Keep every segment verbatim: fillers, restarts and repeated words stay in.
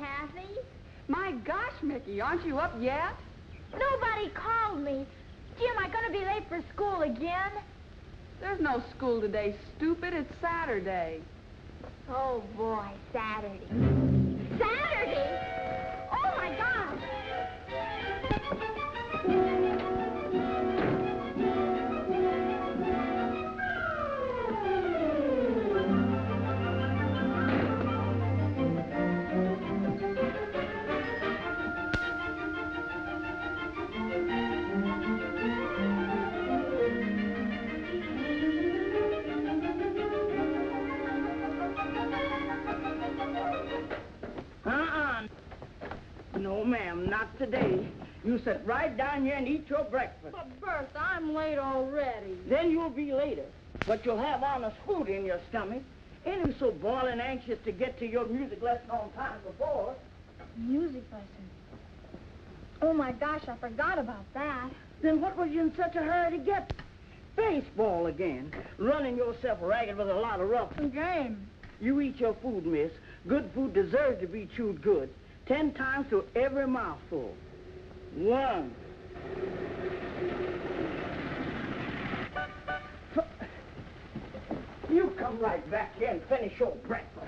Kathy. My gosh, Mickey, aren't you up yet? Nobody called me. Gee, am I going to be late for school again? There's no school today, stupid. It's Saturday. Oh, boy, Saturday. Saturday? Oh, my gosh! Uh-uh. No, ma'am, not today. You sit right down here and eat your breakfast. But, Bertha, I'm late already. Then you'll be later. But you'll have honest food in your stomach. Ain't you so boiling anxious to get to your music lesson on time before? Music lesson? Oh, my gosh, I forgot about that. Then what was you in such a hurry to get? Baseball again. Running yourself ragged with a lot of rough. Game. You eat your food, miss. Good food deserves to be chewed good. Ten times to every mouthful. One. You come right back here and finish your breakfast.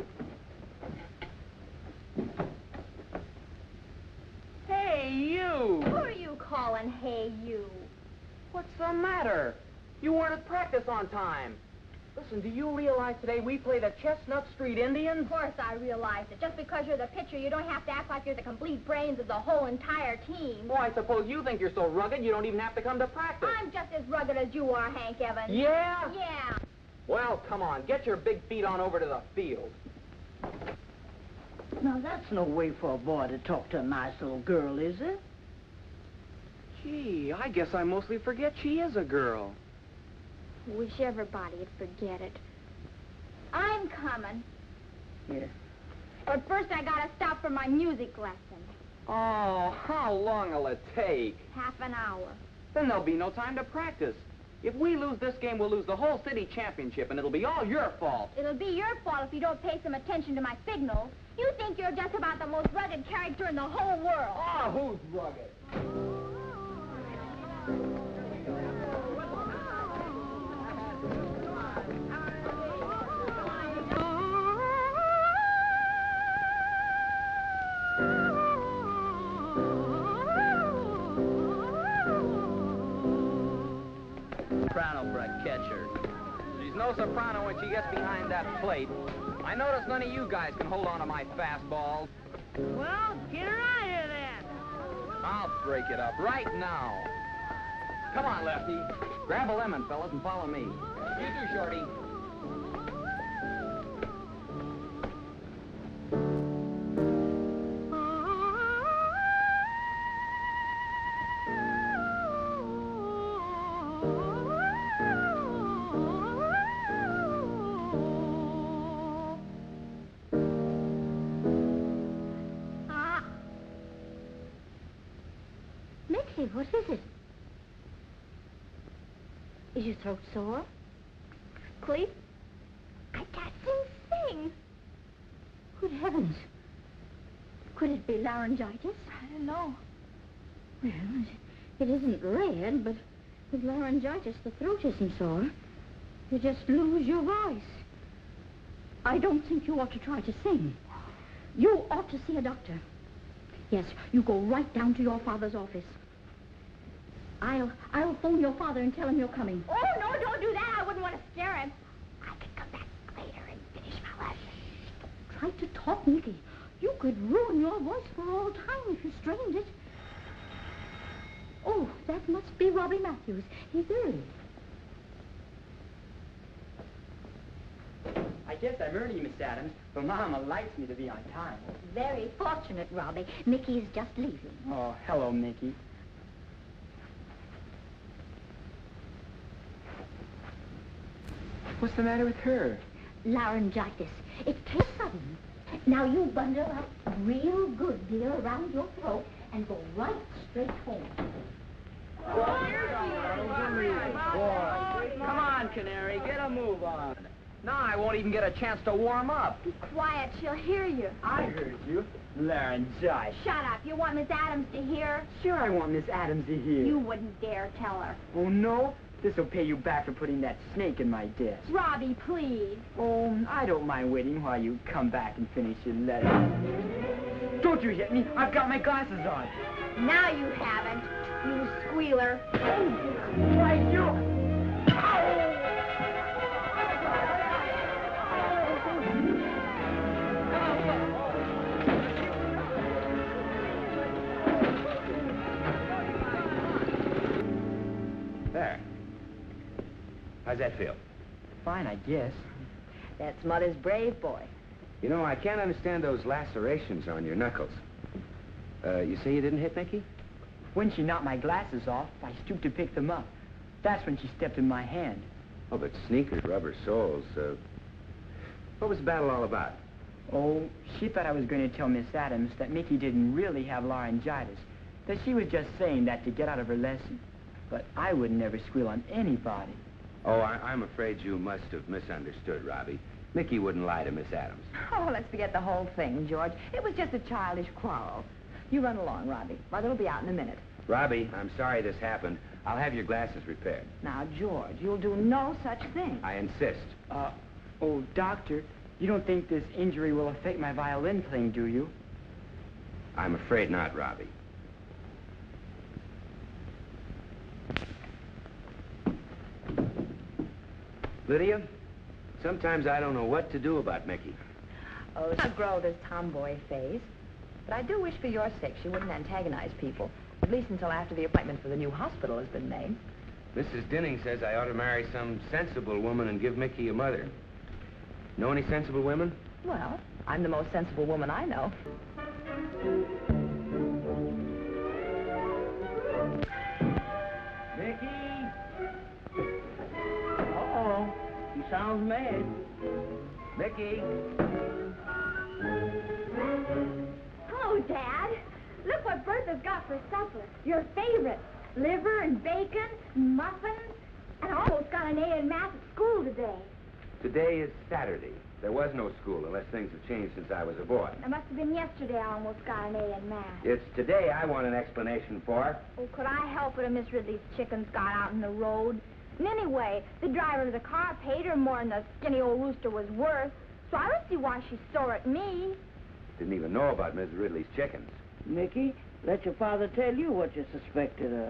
Hey, you! Who are you calling, hey, you? What's the matter? You weren't at practice on time. Listen, do you realize today we play the Chestnut Street Indians? Of course I realize it. Just because you're the pitcher, you don't have to act like you're the complete brains of the whole entire team. Oh, I suppose you think you're so rugged you don't even have to come to practice. I'm just as rugged as you are, Hank Evans. Yeah? Yeah. Well, come on, get your big feet on over to the field. Now, that's no way for a boy to talk to a nice little girl, is it? Gee, I guess I mostly forget she is a girl. Wish everybody'd forget it. I'm coming. Yes. But first I gotta stop for my music lesson. Oh, how long'll it take? Half an hour. Then there'll be no time to practice. If we lose this game, we'll lose the whole city championship, and it'll be all your fault. It'll be your fault if you don't pay some attention to my signals. You think you're just about the most rugged character in the whole world. Ah, who's rugged? Soprano for a catcher. She's no soprano when she gets behind that plate. I notice none of you guys can hold on to my fastballs. Well, get her out of here, then. I'll break it up right now. Come on, Lefty. Grab a lemon, fellas, and follow me. You too, Shorty. Mickey, what is it? Is your throat sore? Cleve? I can't sing, sing. Good heavens. Could it be laryngitis? I don't know. Well, it isn't red, but with laryngitis, the throat isn't sore. You just lose your voice. I don't think you ought to try to sing. You ought to see a doctor. Yes, you go right down to your father's office. I'll, I'll phone your father and tell him you're coming. Oh, no, don't do that. I wouldn't want to scare him. I could come back later and finish my lesson. Try to talk, Mickey. You could ruin your voice for all time if you strained it. Oh, that must be Robbie Matthews. He's early. I guess I'm early, Miss Adams, but Mama likes me to be on time. Very fortunate, Robbie. Mickey's just leaving. Oh, hello, Mickey. What's the matter with her? Laryngitis. It's too sudden. Now you bundle up real good, dear, around your throat and go right straight home. Come on, Canary, get a move on. Now I won't even get a chance to warm up. Be quiet, she'll hear you. I heard you. Laryngitis. Shut up. You want Miss Adams to hear? Sure, I want Miss Adams to hear. You wouldn't dare tell her. Oh, no? This'll pay you back for putting that snake in my desk. Robbie, please. Oh, I don't mind waiting while you come back and finish your letter. Don't you hit me. I've got my glasses on. Now you haven't, you squealer. Why, you... There. How's that feel? Fine, I guess. That's Mother's brave boy. You know, I can't understand those lacerations on your knuckles. Uh, you say you didn't hit Mickey? When she knocked my glasses off, I stooped to pick them up. That's when she stepped in my hand. Oh, but sneakers, rubber soles, uh... what was the battle all about? Oh, she thought I was going to tell Miss Adams that Mickey didn't really have laryngitis, that she was just saying that to get out of her lesson. But I would never squeal on anybody. Oh, I I'm afraid you must have misunderstood, Robbie. Mickey wouldn't lie to Miss Adams. Oh, let's forget the whole thing, George. It was just a childish quarrel. You run along, Robbie. Mother will be out in a minute. Robbie, I'm sorry this happened. I'll have your glasses repaired. Now, George, you'll do no such thing. I insist. Uh, oh, Doctor, you don't think this injury will affect my violin playing, do you? I'm afraid not, Robbie. Lydia, sometimes I don't know what to do about Mickey. Oh, she'll grow this tomboy phase. But I do wish for your sake she wouldn't antagonize people, at least until after the appointment for the new hospital has been made. Missus Dinning says I ought to marry some sensible woman and give Mickey a mother. Know any sensible women? Well, I'm the most sensible woman I know. Mickey! Uh-oh. He sounds mad. Mickey! Hello, Dad. Look what Bertha's got for supper. Your favorite. Liver and bacon, and muffins, and I almost got an A in math at school today. Today is Saturday. There was no school unless things have changed since I was a boy. It must have been yesterday I almost got an A in math. It's today I want an explanation for. Oh, could I help it if Miss Ridley's chickens got out in the road? And anyway, the driver of the car paid her more than the skinny old rooster was worth, so I don't see why she's sore at me. Didn't even know about Miss Ridley's chickens. Mickey, let your father tell you what you suspected of.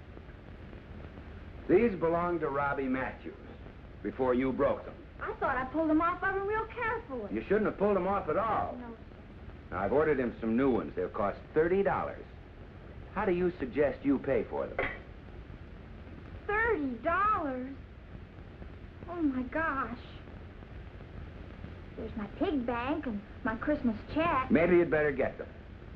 These belong to Robbie Matthews before you broke them. I thought I pulled them off of him real carefully. You shouldn't have pulled them off at all. No. Now, I've ordered him some new ones. They'll cost thirty dollars. How do you suggest you pay for them? Thirty dollars? Oh, my gosh. There's my pig bank and my Christmas check. Maybe you'd better get them.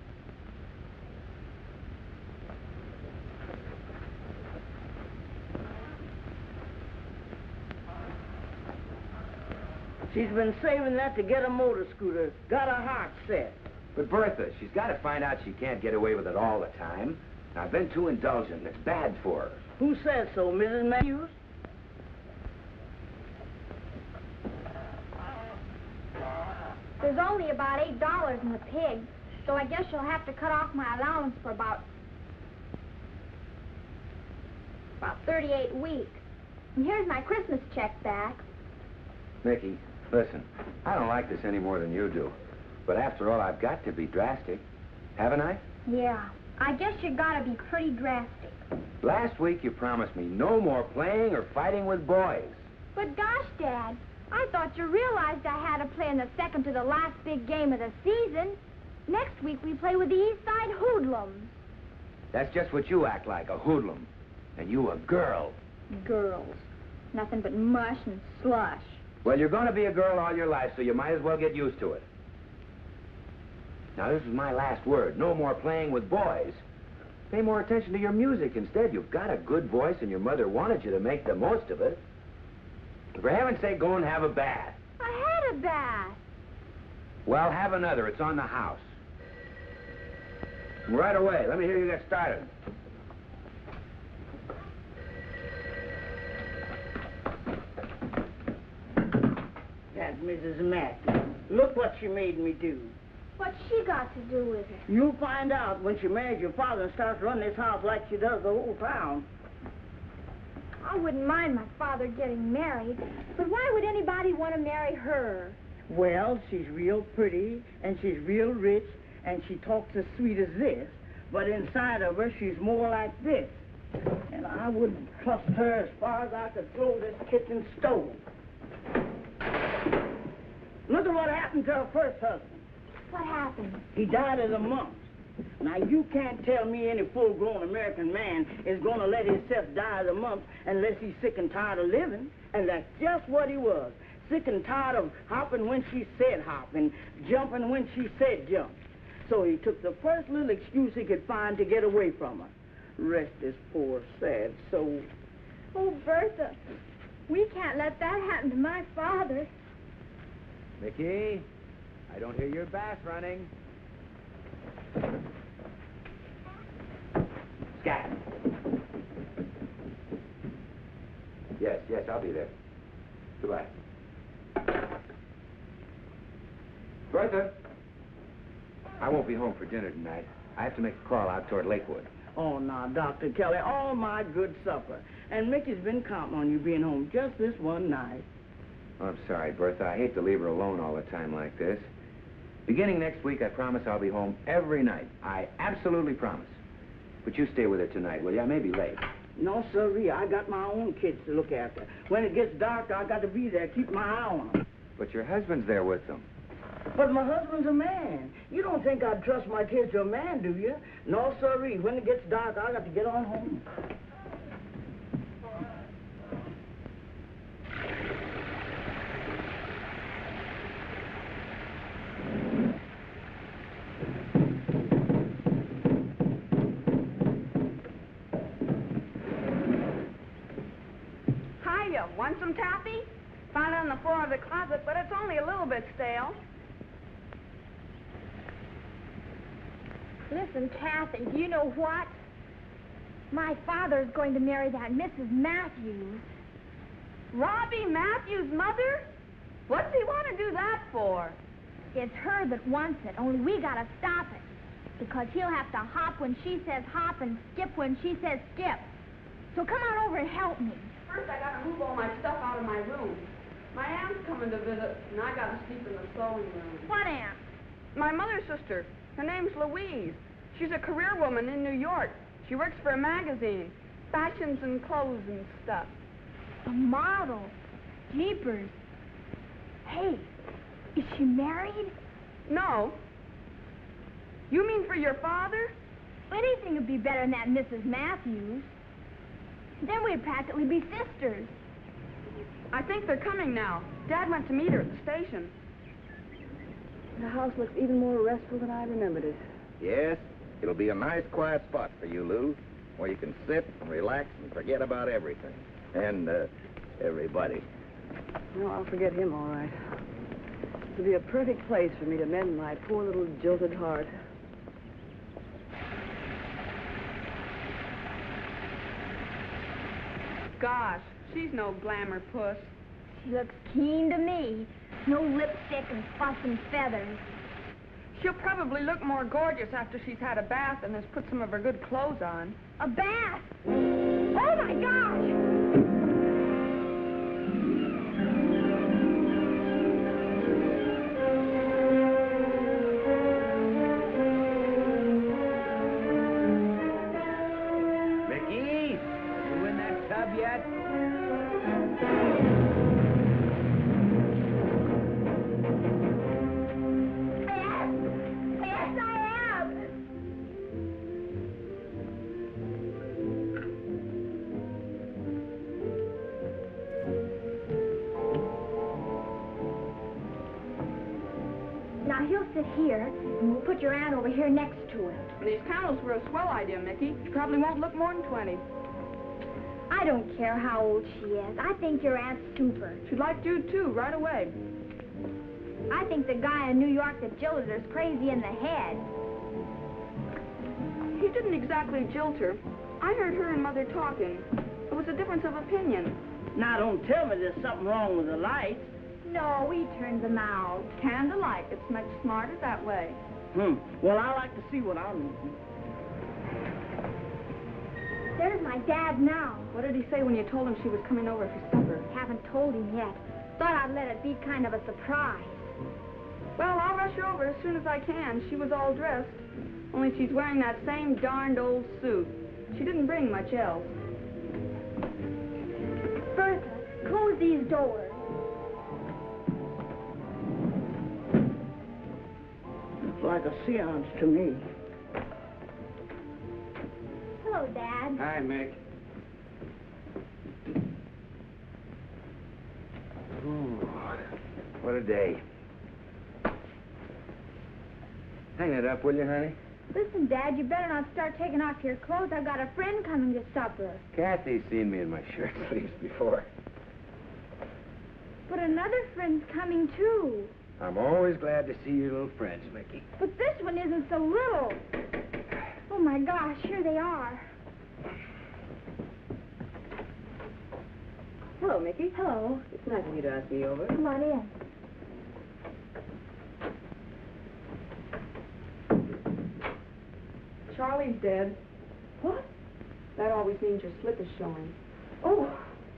She's been saving that to get a motor scooter. Got her heart set. But Bertha, she's got to find out she can't get away with it all the time. I've been too indulgent. It's bad for her. Who says so, Missus Matthews? There's only about eight dollars in the pig, so I guess you'll have to cut off my allowance for about... about thirty-eight weeks. And here's my Christmas check back. Mickey, listen, I don't like this any more than you do. But after all, I've got to be drastic. Haven't I? Yeah, I guess you gotta be pretty drastic. Last week you promised me no more playing or fighting with boys. But gosh, Dad, I thought you realized I had to play in the second to the last big game of the season. Next week we play with the East Side Hoodlums. That's just what you act like, a hoodlum. And you a girl. Girls. Nothing but mush and slush. Well, you're going to be a girl all your life, so you might as well get used to it. Now, this is my last word. No more playing with boys. Pay more attention to your music instead. You've got a good voice, and your mother wanted you to make the most of it. For heaven's sake, go and have a bath. I had a bath. Well, have another. It's on the house. Right away. Let me hear you get started. that Missus Matthews. Look what she made me do. What's she got to do with it? You'll find out when she marries your father and starts running this house like she does the whole town. I wouldn't mind my father getting married, but why would anybody want to marry her? Well, she's real pretty, and she's real rich, and she talks as sweet as this, but inside of her, she's more like this. And I wouldn't trust her as far as I could throw this kitchen stove. Look at what happened to her first husband. What happened? He died of the mumps. Now, you can't tell me any full-grown American man is going to let himself die of the mumps unless he's sick and tired of living. And that's just what he was. Sick and tired of hopping when she said hop and jumping when she said jump. So he took the first little excuse he could find to get away from her. Rest his poor, sad soul. Oh, Bertha, we can't let that happen to my father. Mickey, I don't hear your bath running. Scat. Yes, yes, I'll be there. Goodbye. Bertha, I won't be home for dinner tonight. I have to make a call out toward Lakewood. Oh, now, Doctor Kelly, all my good supper. And Mickey's been counting on you being home just this one night. Oh, I'm sorry, Bertha. I hate to leave her alone all the time like this. Beginning next week, I promise I'll be home every night. I absolutely promise. But you stay with her tonight, will you? I may be late. No, sirree. I got my own kids to look after. When it gets dark, I got to be there, keep my eye on them. But your husband's there with them. But my husband's a man. You don't think I'd trust my kids to a man, do you? No, sirree. When it gets dark, I got to get on home. Hiya, want some taffy? Found it on the floor of the closet, but it's only a little bit stale. Listen, Kathy, do you know what? My father's going to marry that Missus Matthews. Robbie Matthews' mother? What's he want to do that for? It's her that wants it, only we gotta stop it. Because he'll have to hop when she says hop and skip when she says skip. So come on over and help me. First, I gotta move all my stuff out of my room. My aunt's coming to visit, and I gotta sleep in the sewing room. What aunt? My mother's sister. Her name's Louise. She's a career woman in New York. She works for a magazine. Fashions and clothes and stuff. A model. Jeepers. Hey, is she married? No. You mean for your father? Anything would be better than that Missus Matthews. Then we'd practically be sisters. I think they're coming now. Dad went to meet her at the station. The house looks even more restful than I remembered it. Yes, it'll be a nice, quiet spot for you, Lou, where you can sit and relax and forget about everything. And, uh, everybody. No, I'll forget him, all right. It'll be a perfect place for me to mend my poor little jilted heart. Gosh, she's no glamour puss. She looks keen to me. No lipstick and fuss and feathers. She'll probably look more gorgeous after she's had a bath and has put some of her good clothes on. A bath? Oh, my gosh! Mickey, you in that tub yet? Now, he'll sit here, and we'll put your aunt over here next to him. These candles were a swell idea, Mickey. She probably won't look more than twenty. I don't care how old she is. I think your aunt's super. She'd like you, too, right away. I think the guy in New York that jilted her's crazy in the head. He didn't exactly jilt her. I heard her and Mother talking. It was a difference of opinion. Now, don't tell me there's something wrong with the lights. No, we turned them out. Candlelight. It's much smarter that way. Hmm. Well, I like to see what I'm losing. There's my dad now. What did he say when you told him she was coming over for supper? Haven't told him yet. Thought I'd let it be kind of a surprise. Well, I'll rush her over as soon as I can. She was all dressed. Only she's wearing that same darned old suit. She didn't bring much else. Bertha, close these doors. Looks like a seance to me. Hello, Dad. Hi, Mick. Ooh, what a day. Hang it up, will you, honey? Listen, Dad, you better not start taking off your clothes. I've got a friend coming to supper. Kathy's seen me in my shirt sleeves before. But another friend's coming, too. I'm always glad to see your little friends, Mickey. But this one isn't so little. Oh, my gosh, here they are. Hello, Mickey. Hello. It's nice of you to ask me over. Come on in. Charlie's dead. What? That always means your slip is showing. Oh.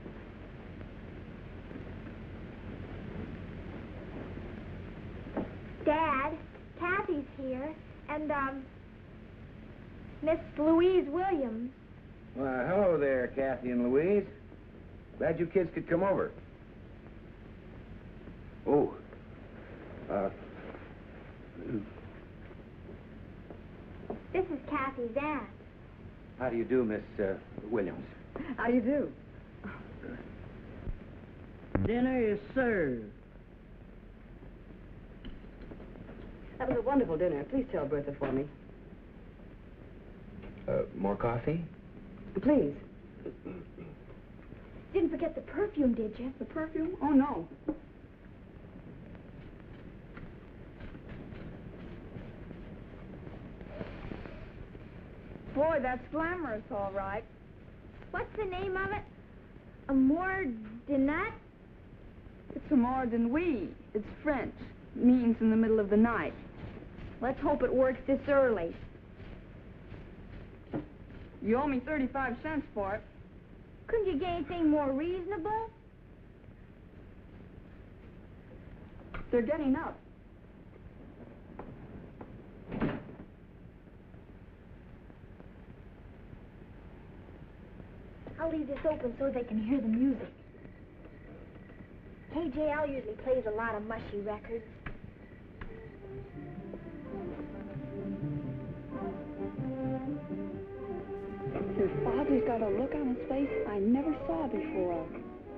Dad, Kathy's here, and, um, Miss Louise Williams. Well, hello there, Kathy and Louise. Glad you kids could come over. Oh. Uh. This is Kathy's aunt. How do you do, Miss uh, Williams? How do you do? Dinner is served. That was a wonderful dinner. Please tell Bertha for me. Uh, more coffee? Please. Didn't forget the perfume, did you? The perfume? Oh, no. Boy, that's glamorous, all right. What's the name of it? Amour de Nut? It's more than we. It's French. It means in the middle of the night. Let's hope it works this early. You owe me thirty-five cents for it. Couldn't you get anything more reasonable? They're getting up. I'll leave this open so they can hear the music. K J L usually plays a lot of mushy records. Your father's got a look on his face I never saw before.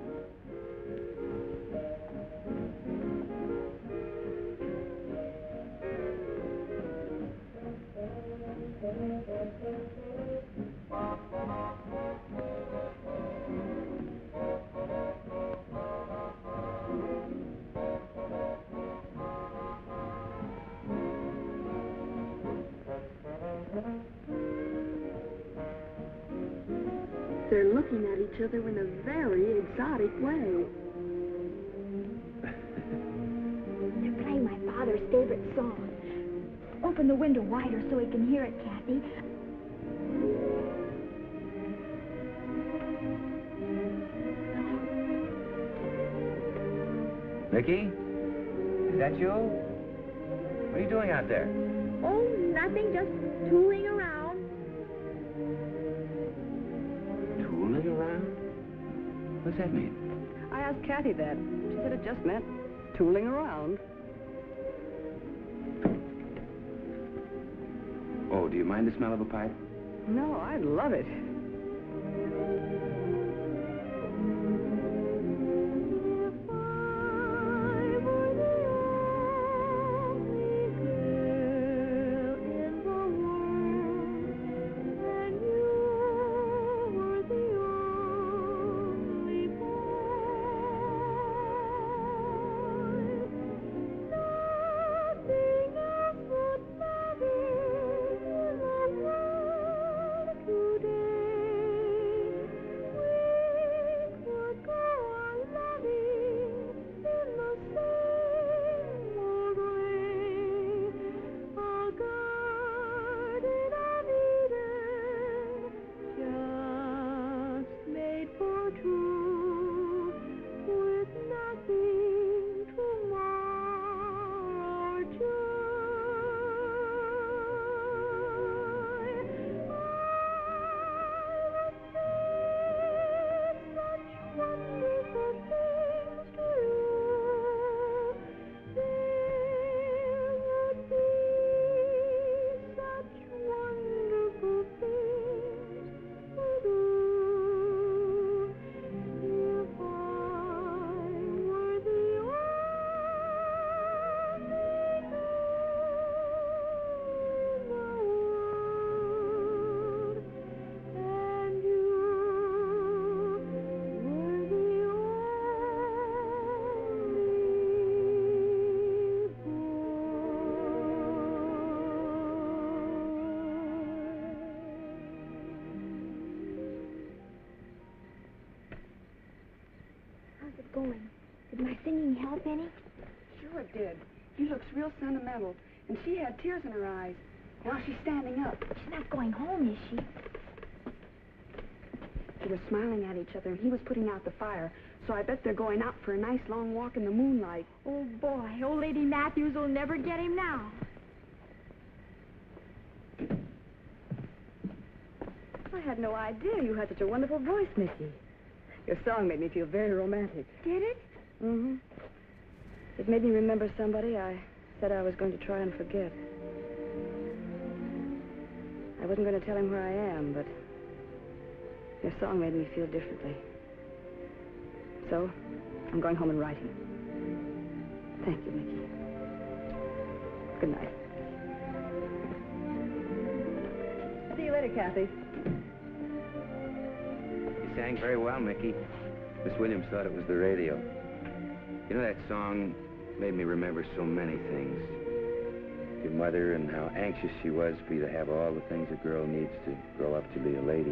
They're looking at each other in a very exotic way. They're playing my father's favorite song. Open the window wider so he can hear it, Kathy. Mickey? Is that you? What are you doing out there? Oh, nothing, just tooling around. Tooling around? What's that mean? I asked Kathy that. She said it just meant tooling around. Oh, do you mind the smell of a pipe? No, I love it. Today up any? Sure it did. He looks real sentimental, and she had tears in her eyes. Now she's standing up. She's not going home, is she? They were smiling at each other, and he was putting out the fire. So I bet they're going out for a nice long walk in the moonlight. Oh, boy, old Lady Matthews will never get him now. I had no idea you had such a wonderful voice, Mickey. Your song made me feel very romantic. Did it? Mm-hmm. It made me remember somebody I said I was going to try and forget. I wasn't going to tell him where I am, but your song made me feel differently. So, I'm going home and write him. Thank you, Mickey. Good night. See you later, Kathy. You sang very well, Mickey. Miss Williams thought it was the radio. You know, that song made me remember so many things. Your mother and how anxious she was for you to have all the things a girl needs to grow up to be a lady.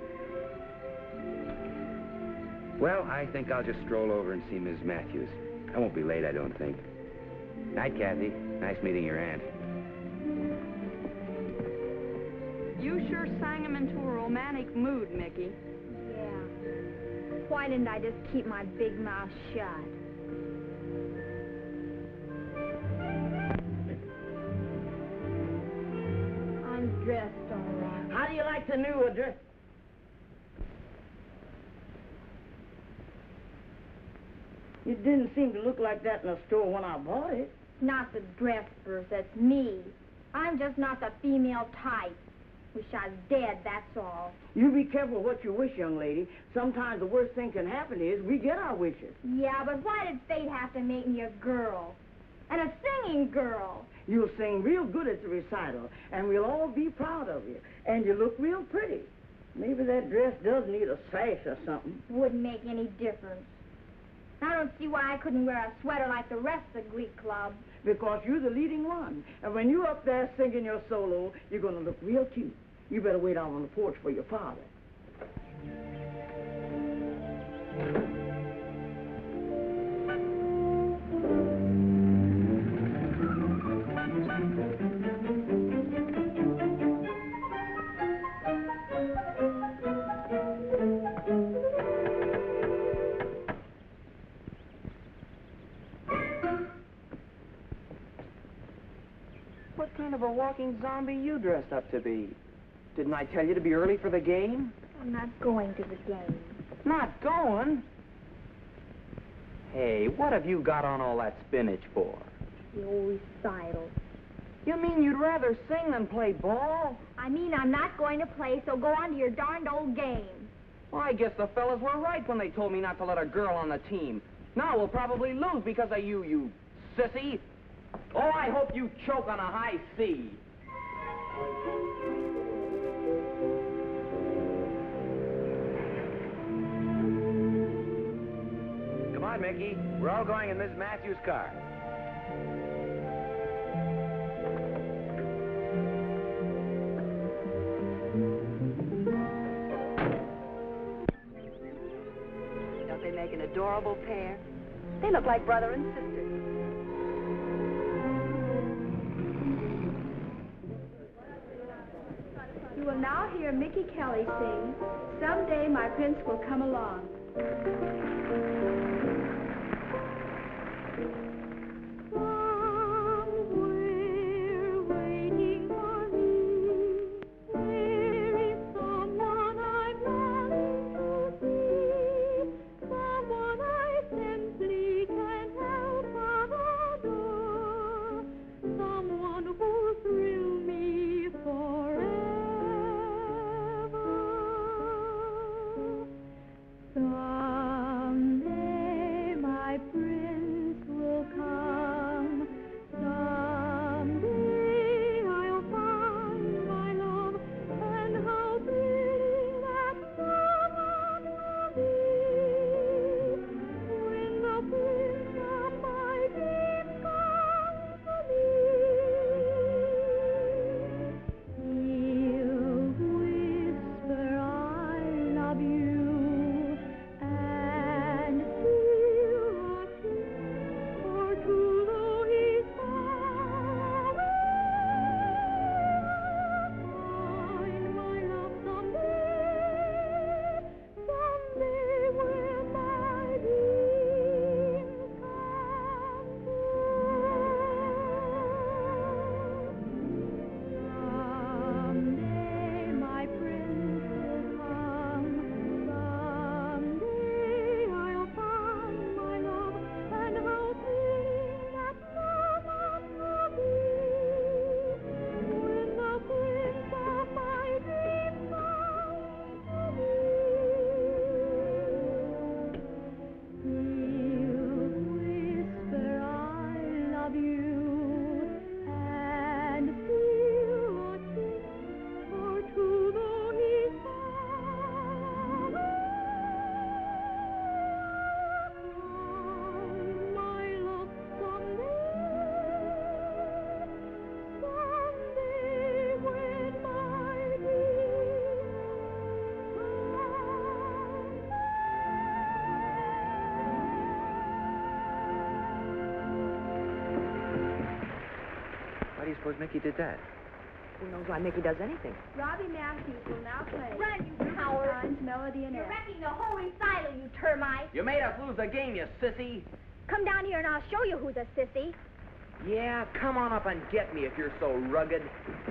Well, I think I'll just stroll over and see Miss Matthews. I won't be late, I don't think. Night, Kathy. Nice meeting your aunt. You sure sang him into a romantic mood, Mickey. Yeah. Why didn't I just keep my big mouth shut? I'm dressed all right. How do you like the new address? It didn't seem to look like that in the store when I bought it. Not the dress, Bruce, that's me. I'm just not the female type. Wish I was dead, that's all. You be careful what you wish, young lady. Sometimes the worst thing can happen is we get our wishes. Yeah, but why did fate have to make me a girl? And a singing girl? You'll sing real good at the recital, and we'll all be proud of you. And you look real pretty. Maybe that dress does need a sash or something. Wouldn't make any difference. I don't see why I couldn't wear a sweater like the rest of the Glee Club. Because you're the leading one. And when you're up there singing your solo, you're going to look real cute. You better wait out on the porch for your father. What kind of a walking zombie you dressed up to be? Didn't I tell you to be early for the game? I'm not going to the game. Not going? Hey, what have you got on all that spinach for? The old recital. You mean you'd rather sing than play ball? I mean, I'm not going to play, so go on to your darned old game. Well, I guess the fellas were right when they told me not to let a girl on the team. Now we'll probably lose because of you, you sissy. Oh, I hope you choke on a high C. Come on, Mickey. We're all going in Miss Matthews' car. Don't they make an adorable pair? They look like brother and sister. You will now hear Mickey Kelly sing, "Someday My Prince Will Come Along." Someday do you suppose Mickey did that? Who knows why Mickey does anything? Robbie Matthews will now play. Run, you coward! Signs, Melody, and You're F. wrecking the whole recital, you termite. You made us lose the game, you sissy. Come down here and I'll show you who's a sissy. Yeah, come on up and get me if you're so rugged.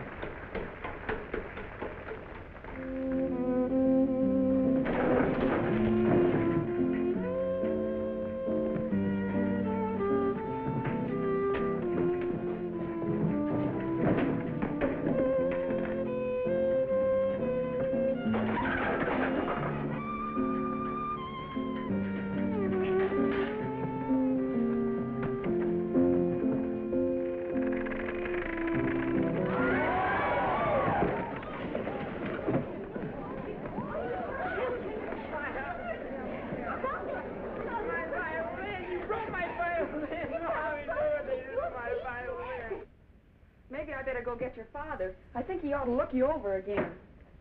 Maybe I better go get your father. I think he ought to look you over again.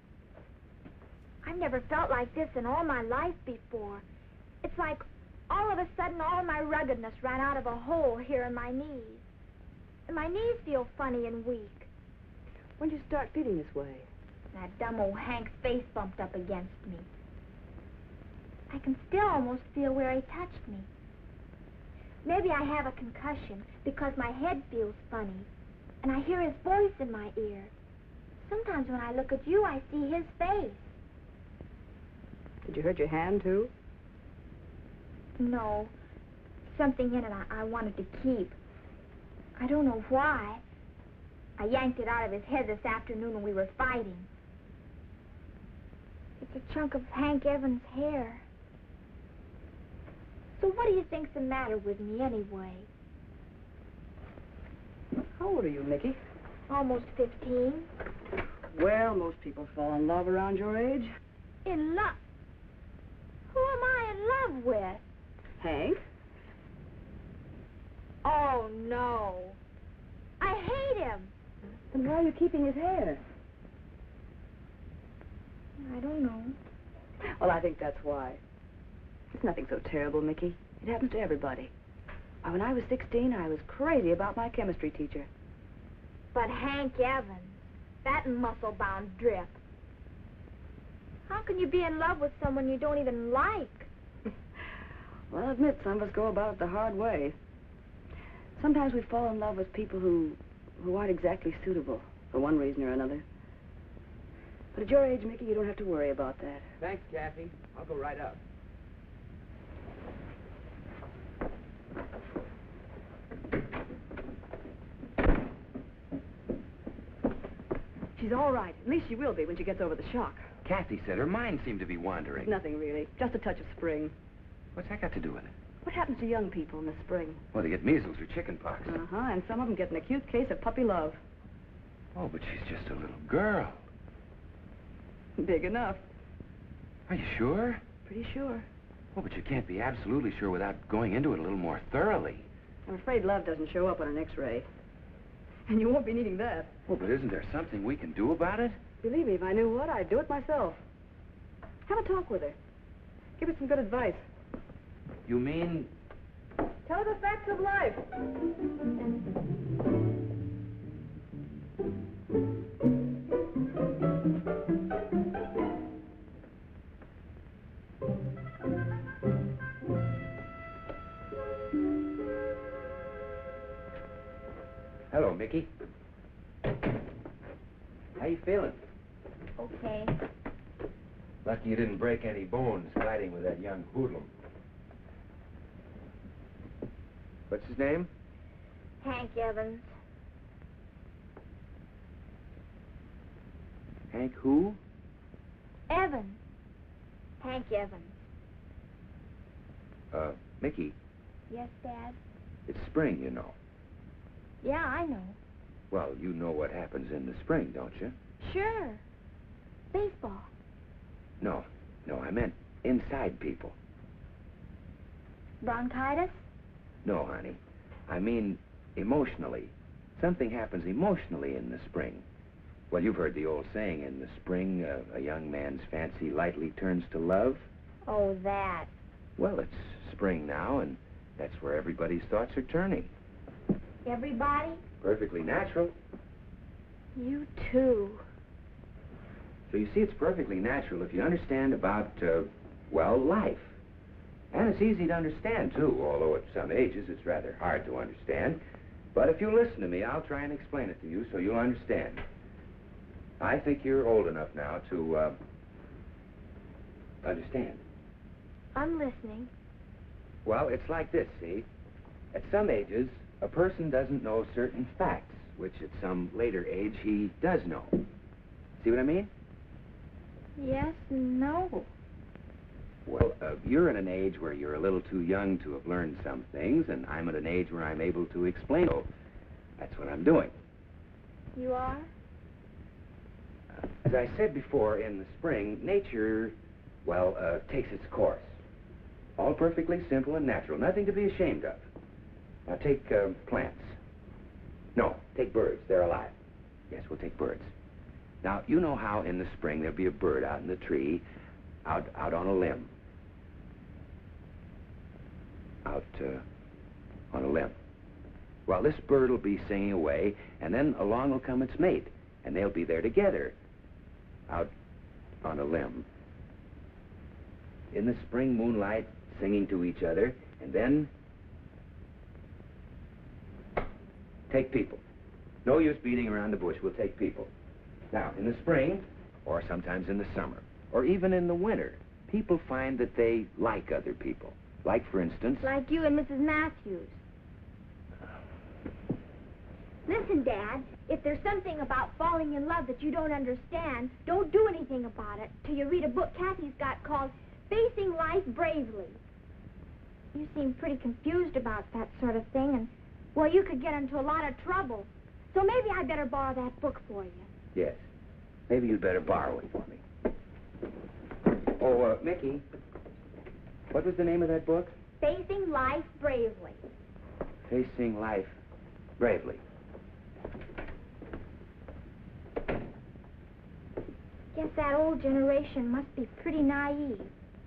I've never felt like this in all my life before. It's like all of a sudden all my ruggedness ran out of a hole here in my knees. And my knees feel funny and weak. When did you start feeling this way? That dumb old Hank's face bumped up against me. I can still almost feel where he touched me. Maybe I have a concussion because my head feels funny. And I hear his voice in my ear. Sometimes when I look at you, I see his face. Did you hurt your hand, too? No. Something in it I, I wanted to keep. I don't know why. I yanked it out of his head this afternoon when we were fighting. It's a chunk of Hank Evans' hair. So what do you think's the matter with me, anyway? How old are you, Mickey? Almost fifteen. Well, most people fall in love around your age. In love? Who am I in love with? Hank? Oh, no. I hate him. Then why are you keeping his hair? I don't know. Well, I think that's why. It's nothing so terrible, Mickey. It happens to everybody. Why, when I was sixteen, I was crazy about my chemistry teacher. But Hank Evans, that muscle-bound drip. How can you be in love with someone you don't even like? Well, I'll admit some of us go about it the hard way. Sometimes we fall in love with people who, who aren't exactly suitable for one reason or another. But at your age, Mickey, you don't have to worry about that. Thanks, Kathy. I'll go right up. She's all right. At least she will be when she gets over the shock. Kathy said her mind seemed to be wandering. Nothing really. Just a touch of spring. What's that got to do with it? What happens to young people in the spring? Well, they get measles or chicken pox. Uh-huh, and some of them get an acute case of puppy love. Oh, but she's just a little girl. Big enough. Are you sure? Pretty sure. Oh, but you can't be absolutely sure without going into it a little more thoroughly. I'm afraid love doesn't show up on an X-ray. And you won't be needing that. Well, but isn't there something we can do about it? Believe me, if I knew what, I'd do it myself. Have a talk with her. Give her some good advice. You mean... Tell her the facts of life. Hello, Mickey. How you feeling? Okay. Lucky you didn't break any bones fighting with that young hoodlum. What's his name? Hank Evans. Hank who? Evans. Hank Evans. Uh, Mickey, Yes, Dad? it's spring, you know. Yeah, I know. Well, you know what happens in the spring, don't you? Sure. Baseball. No, no, I meant inside people. Bronchitis? No, honey. I mean emotionally. Something happens emotionally in the spring. Well, you've heard the old saying, in the spring, uh, a young man's fancy lightly turns to love. Oh, that. Well, it's spring now, and that's where everybody's thoughts are turning. Everybody? Perfectly natural. You too. So you see, it's perfectly natural if you understand about, uh, well, life. And it's easy to understand, too, although at some ages it's rather hard to understand. But if you listen to me, I'll try and explain it to you so you'll understand. I think you're old enough now to, uh, understand. I'm listening. Well, it's like this, see? At some ages, a person doesn't know certain facts, which at some later age he does know. See what I mean? Yes and no. Well, uh, you're at an age where you're a little too young to have learned some things, and I'm at an age where I'm able to explain. So that's what I'm doing. You are? Uh, as I said before, in the spring, nature, well, uh, takes its course. All perfectly simple and natural, nothing to be ashamed of. Now take uh, plants. No, take birds. They're alive. Yes, we'll take birds. Now, you know how in the spring there'll be a bird out in the tree, out, out on a limb. Out uh, on a limb. Well, this bird will be singing away, and then along will come its mate, and they'll be there together, out on a limb. In the spring moonlight, singing to each other, and then take people. No use beating around the bush. We'll take people. Now, in the spring, or sometimes in the summer, or even in the winter, people find that they like other people. Like, for instance... Like you and Missus Matthews. Listen, Dad, if there's something about falling in love that you don't understand, don't do anything about it till you read a book Kathy's got called Facing Life Bravely. You seem pretty confused about that sort of thing, and, well, you could get into a lot of trouble. So maybe I'd better borrow that book for you. Yes. Maybe you'd better borrow it for me. Oh, uh, Mickey, what was the name of that book? Facing Life Bravely. Facing Life Bravely. Guess that old generation must be pretty naive.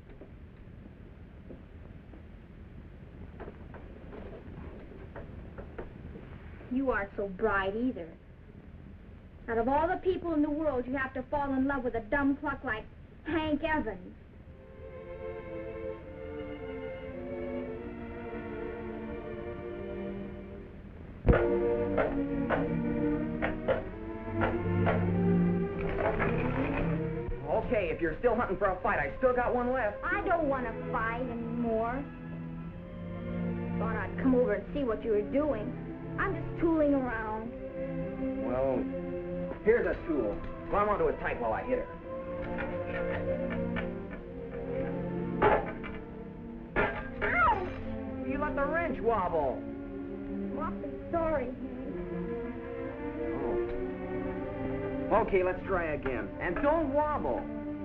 You aren't so bright either. Out of all the people in the world, you have to fall in love with a dumb cluck like Hank Evans. Okay, if you're still hunting for a fight, I still got one left. I don't want to fight anymore. Thought I'd come over and see what you were doing. I'm just tooling around. Well, here's a tool. Climb onto it tight while I hit her. Ouch! You let the wrench wobble. I'm awfully sorry. Oh. Okay, let's try again. And don't wobble.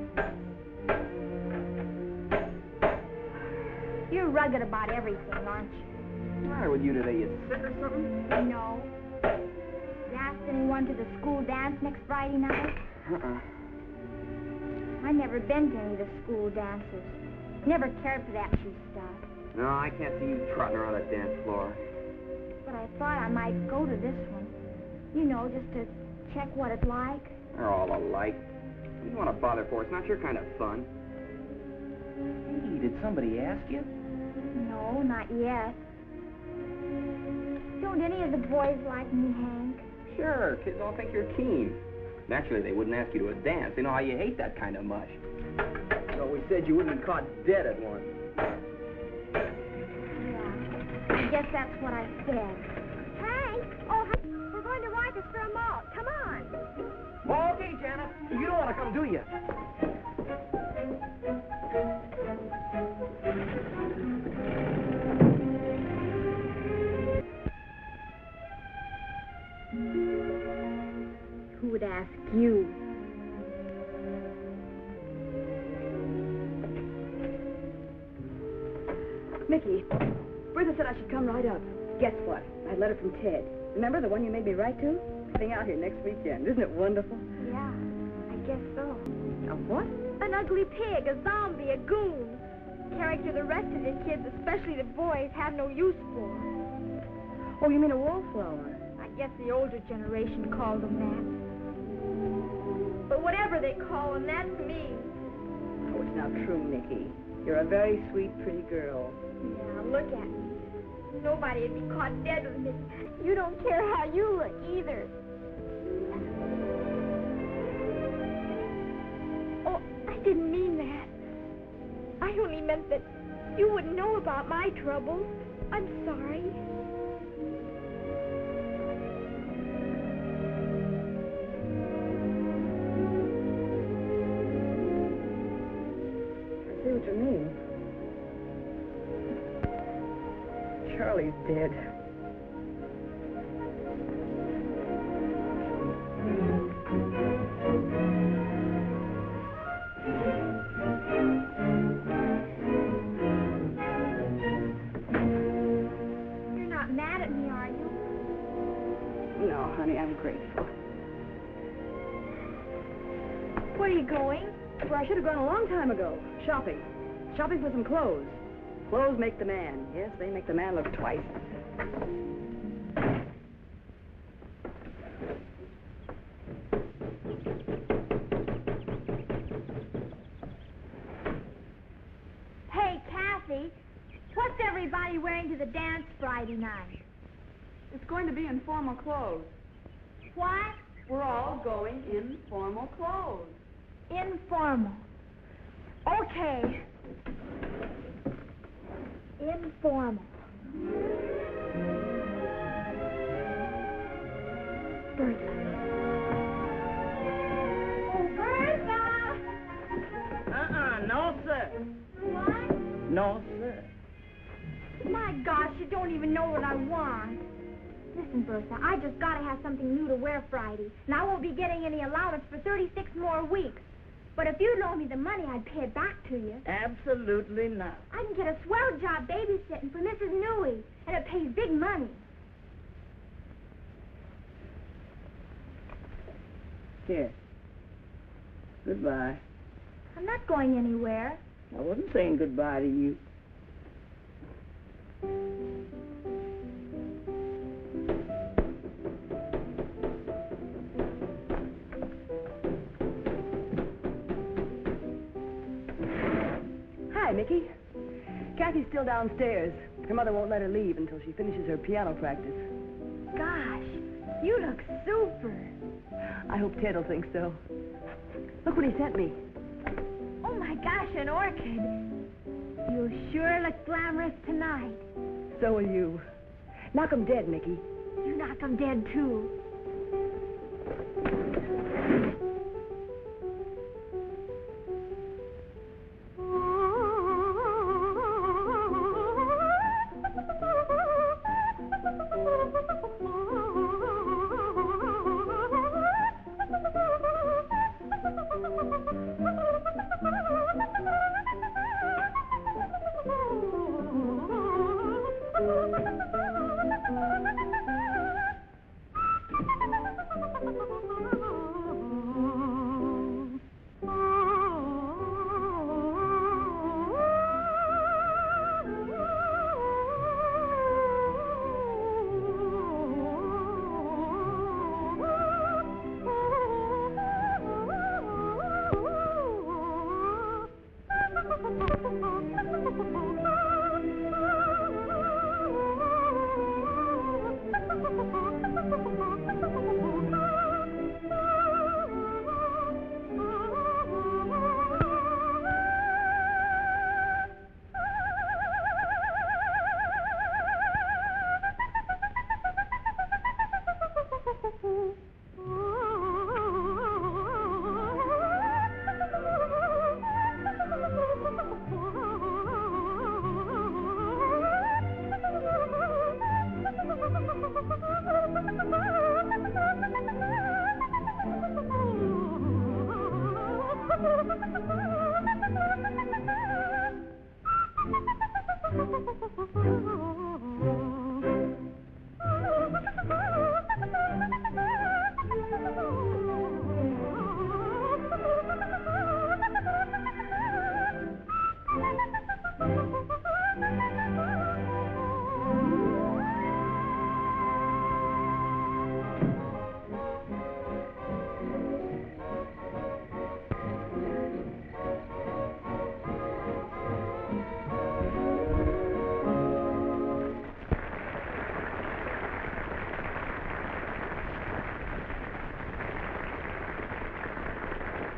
You're rugged about everything, aren't you? What's the matter with you today? You sick or something? No. You asked anyone to the school dance next Friday night? Uh-uh. I've never been to any of the school dances. Never cared for that cheap stuff. No, I can't see you trotting around that dance floor. But I thought I might go to this one. You know, just to check what it's like. They're all alike. What do you want to bother for? It's not your kind of fun. Hey, did somebody ask you? No, not yet. Don't any of the boys like me, Hank? Sure, kids all think you're keen. Naturally, they wouldn't ask you to a dance. They know how you hate that kind of mush. So we said you wouldn't be caught dead at one. Yeah, I guess that's what I said. Hank! Oh, we're going to ride the Sir Malt. Come on. Okay, Janet. You don't want to come, do you? Who would ask you? Mickey, Bertha said I should come right up. Guess what? I had a letter from Ted. Remember the one you made me write to? Coming out here next weekend. Isn't it wonderful? Yeah, I guess so. A what? An ugly pig, a zombie, a goon. Character the rest of the kids, especially the boys, have no use for. Oh, you mean a wallflower? I guess the older generation called them that. But whatever they call them, that's me. Oh, it's not true, Mickey. You're a very sweet, pretty girl. Now, look at me. Nobody'd be caught dead with me. You don't care how you look, either. Oh, I didn't mean that. I only meant that you wouldn't know about my trouble. I'm sorry. I see what you mean. Charlie's dead. You're not mad at me, are you? No, honey, I'm grateful. Where are you going? Where I should have gone a long time ago. Shopping. Shopping for some clothes. Clothes make the man. Yes, they make the man look twice. Hey, Kathy, what's everybody wearing to the dance Friday night? It's going to be in formal clothes. What? We're all going in formal clothes. Informal. Okay. Informal. Bertha. Oh, Bertha! Uh-uh, no, sir. What? No, sir. My gosh, you don't even know what I want. Listen, Bertha, I just gotta have something new to wear Friday, and I won't be getting any allowance for thirty-six more weeks. But if you'd loan me the money, I'd pay it back to you. Absolutely not. I can get a swell job babysitting for Missus Newey, and it pays big money. Here. Goodbye. I'm not going anywhere. I wasn't saying goodbye to you. Hi, Mickey. Kathy's still downstairs. Her mother won't let her leave until she finishes her piano practice. Gosh, you look super. I hope Ted will think so. Look what he sent me. Oh, my gosh, an orchid. You sure look glamorous tonight. So will you. Knock 'em dead, Mickey. You knock 'em dead, too.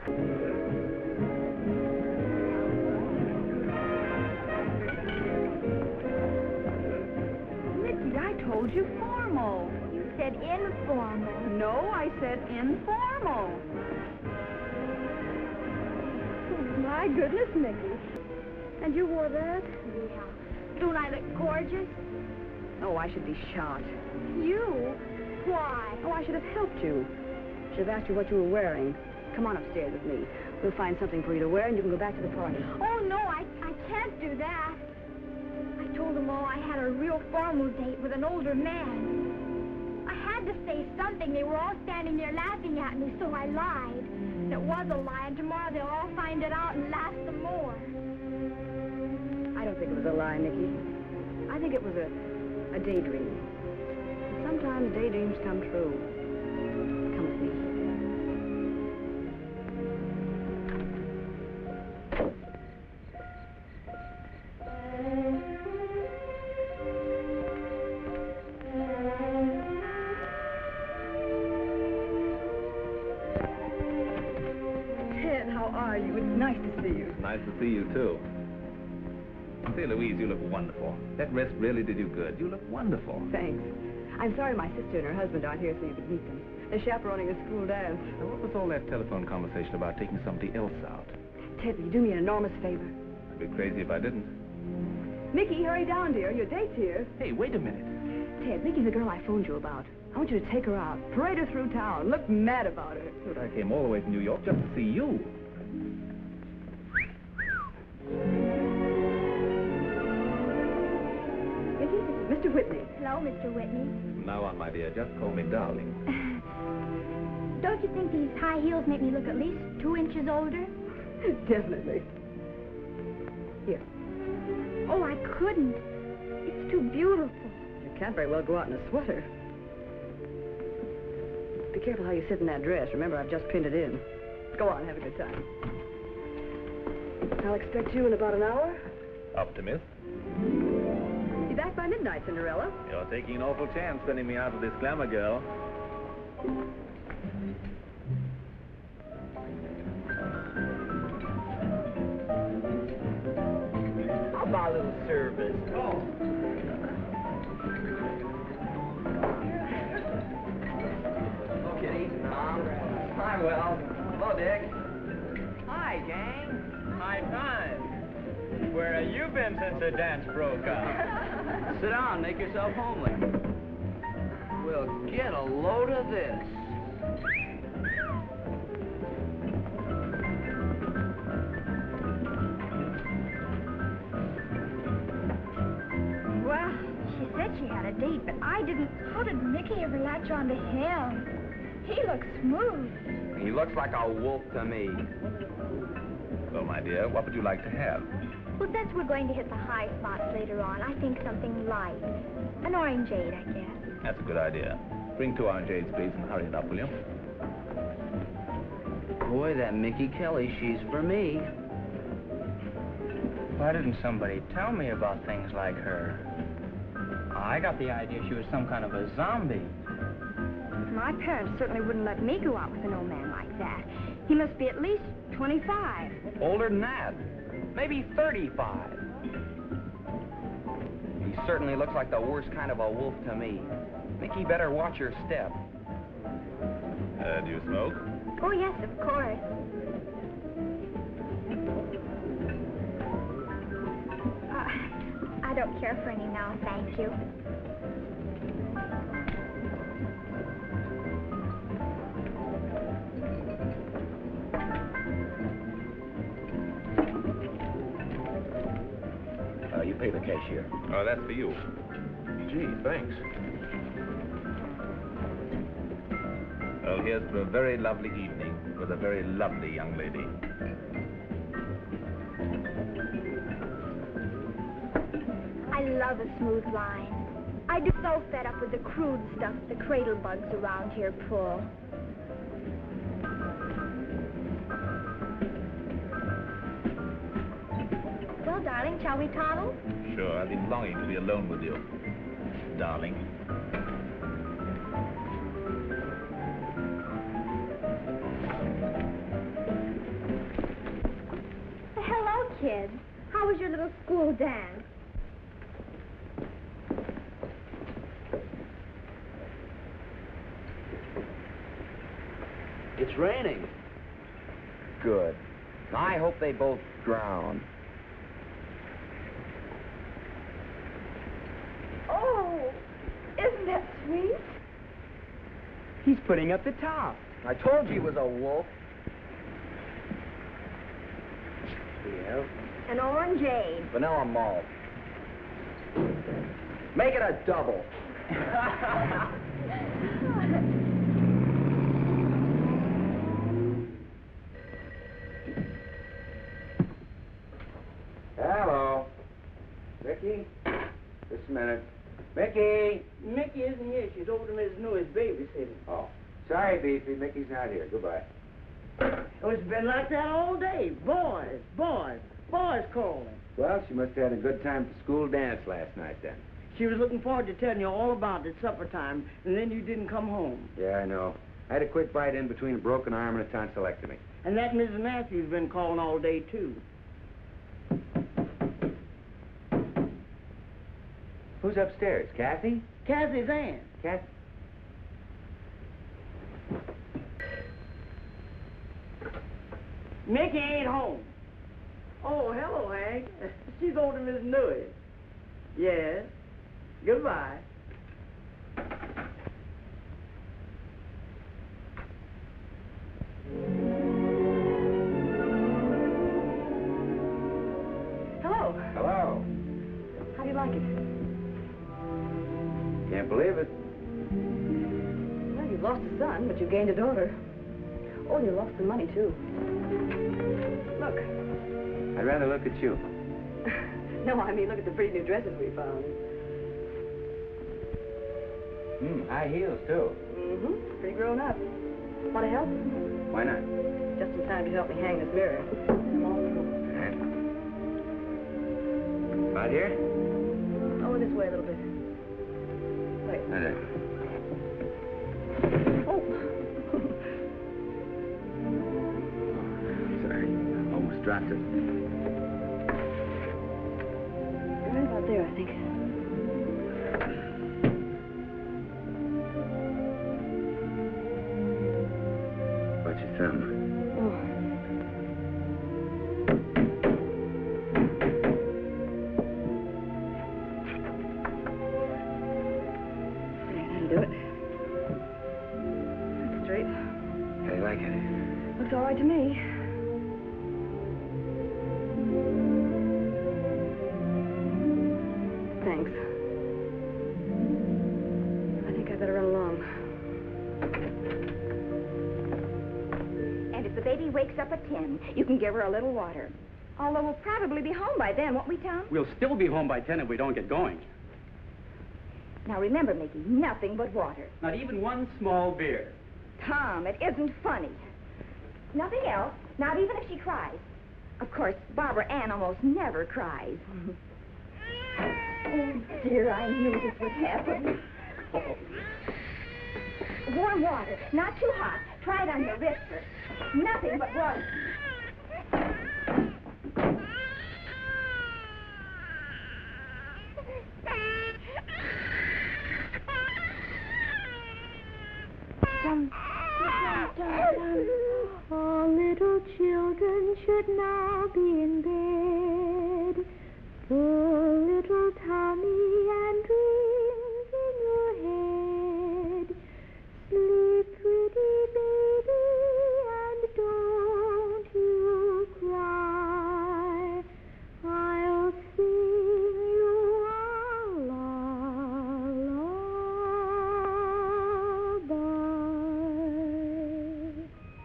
Mickey, I told you formal. You said informal. No, I said informal. My goodness, Mickey. And you wore that? Yeah. Don't I look gorgeous? Oh, I should be shot. You? Why? Oh, I should have helped you. Should have asked you what you were wearing. Come on upstairs with me. We'll find something for you to wear, and you can go back to the party. Oh, no, I, I can't do that. I told them all I had a real formal date with an older man. I had to say something. They were all standing there laughing at me, so I lied. It was a lie, and tomorrow they'll all find it out and laugh some more. I don't think it was a lie, Mickey. I think it was a, a daydream. Sometimes daydreams come true. Come with me. Ted, how are you? It's nice to see you. Nice to see you, too. Say, Louise, you look wonderful. That rest really did you good. You look wonderful. Thanks. I'm sorry my sister and her husband aren't here so you could meet them. They're chaperoning a school dance. Now, what was all that telephone conversation about taking somebody else out? Ted, will you do me an enormous favor? I'd be crazy if I didn't. Mickey, hurry down, dear. Your date's here. Hey, wait a minute. Ted, Mickey's the girl I phoned you about. I want you to take her out. Parade her through town. Look mad about her. But I came all the way from New York just to see you. Mickey, this is Mister Whitney. Hello, Mister Whitney. From now on, my dear, just call me darling. Don't you think these high heels make me look at least two inches older? Definitely. Here. Oh, I couldn't. It's too beautiful. You can't very well go out in a sweater. Be careful how you sit in that dress. Remember, I've just pinned it in. Go on, have a good time. I'll expect you in about an hour. Optimist? Be back by midnight, Cinderella. You're taking an awful chance sending me out with this glamour girl. How about a little service? Oh. Hello, Kitty. Mom. Hi, Will. Hello, Dick. Hi, gang. High time. Where have you been since the dance broke up? Sit down, make yourself homely. We'll get a load of this. Well, she said she had a date, but I didn't. How did Mickey ever latch on to him? He looks smooth. He looks like a wolf to me. Well, my dear, what would you like to have? Well, since we're going to hit the high spots later on, I think something light. An orangeade, I guess. That's a good idea. Bring two orangeades, please, and hurry it up, will you? Boy, that Mickey Kelly, she's for me. Why didn't somebody tell me about things like her? I got the idea she was some kind of a zombie. My parents certainly wouldn't let me go out with an old man like that. He must be at least twenty-five. Older than that. Maybe thirty-five. He certainly looks like the worst kind of a wolf to me. Mickey, better watch your step. Uh, do you smoke? Oh, yes, of course. Uh, I don't care for any now, thank you. Uh, you pay the cashier. Oh, that's for you. Gee, thanks. Well, here's for a very lovely evening with a very lovely young lady. I love a smooth line. I do so fed up with the crude stuff the cradle bugs around here pull. Well, darling, shall we toddle? Sure, I've been longing to be alone with you, darling. a school dance. It's raining. Good. I hope they both drown. Oh, isn't that sweet? He's putting up the top. I told you he was a wolf. Yeah. An orangeade. Vanilla malt. Make it a double. Hello. Mickey? Just a minute. Mickey! Mickey isn't here. She's over to Missus Newey's babysitting. Oh. Sorry, Beefy. Mickey's not here. Goodbye. Oh, it's been like that all day. Boys, boys, boys calling. Well, she must have had a good time at the school dance last night, then. She was looking forward to telling you all about it at supper time, and then you didn't come home. Yeah, I know. I had a quick bite in between a broken arm and a tonsillectomy. And that Missus Matthews been calling all day, too. Who's upstairs? Kathy? Kathy's aunt. Kathy? Mickey ain't home. Oh, hello, Hank. She's over to Miss Newey. Yes. Goodbye. Hello. Hello. How do you like it? Can't believe it. Well, you've lost a son, but you gained a daughter. Oh, you lost some money, too. Look. I'd rather look at you. No, I mean, look at the pretty new dresses we found. Hmm, high heels, too. Mm-hmm. Pretty grown up. Want to help? Why not? Just in time to help me hang this mirror. Come on. About here? Oh, this way a little bit. Wait. Right there. Oh. Sorry. Almost dropped it. Right about there, I think. Watch your thumb. Oh. There, that'll do it. That's straight. How do you like it? Looks all right to me. Thanks. I think I better run along. And if the baby wakes up at ten, you can give her a little water. Although we'll probably be home by then, won't we, Tom? We'll still be home by ten if we don't get going. Now remember, Mickey, nothing but water. Not even one small beer. Tom, it isn't funny. Nothing else, not even if she cries. Of course, Barbara Ann almost never cries. Oh, dear, I knew this would happen. Warm water, not too hot. Try it on your wrist first. Nothing but water. Dum, dum, dum, dum. All little children should now be in bed. Pull little Tommy and dreams in your head. Sleep, pretty baby, and don't you cry. I'll sing you a lullaby.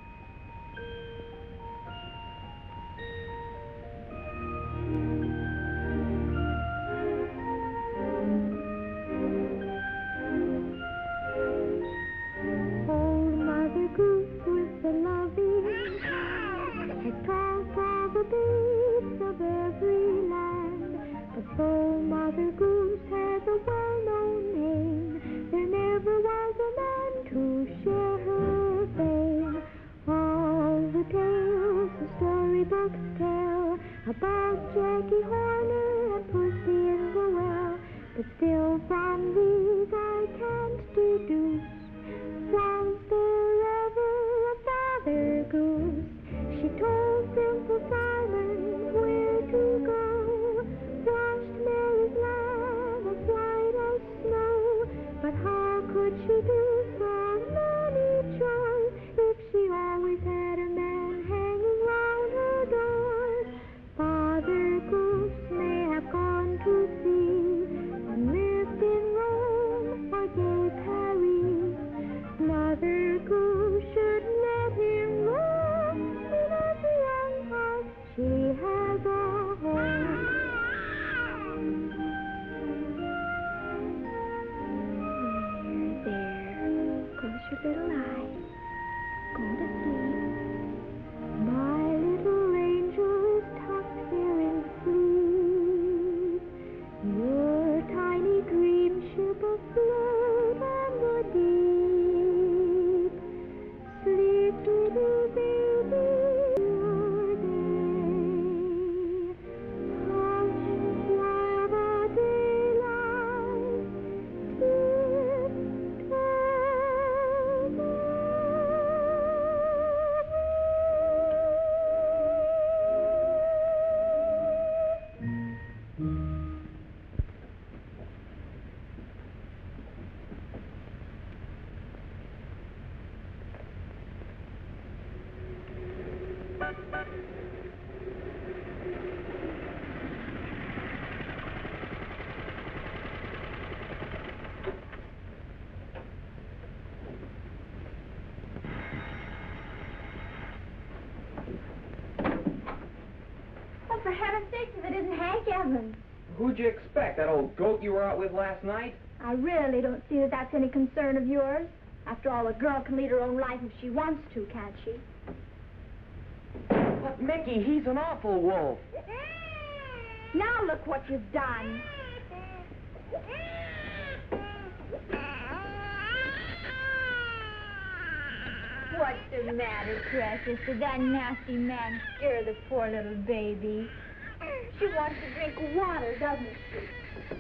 Old Mother Goose with the loving heart has taught all the babes of every land. But though Mother Goose has a well-known name, there never was a man to share her fame. All the tales the storybooks tell about Jackie Horner Go to sleep. My little angel is tucked there in sleep. Your tiny green ship afloat on the deep. Sleep, little baby, your day. Hush while the daylight tiptoes Oh, for heaven's sake, if it isn't Hank Evans. Who'd you expect? That old goat you were out with last night? I really don't see that that's any concern of yours. After all, a girl can lead her own life if she wants to, can't she? But, Mickey, he's an awful wolf. Now look what you've done. What's the matter, Precious? Did that nasty man scare the poor little baby? She wants to drink water, doesn't she?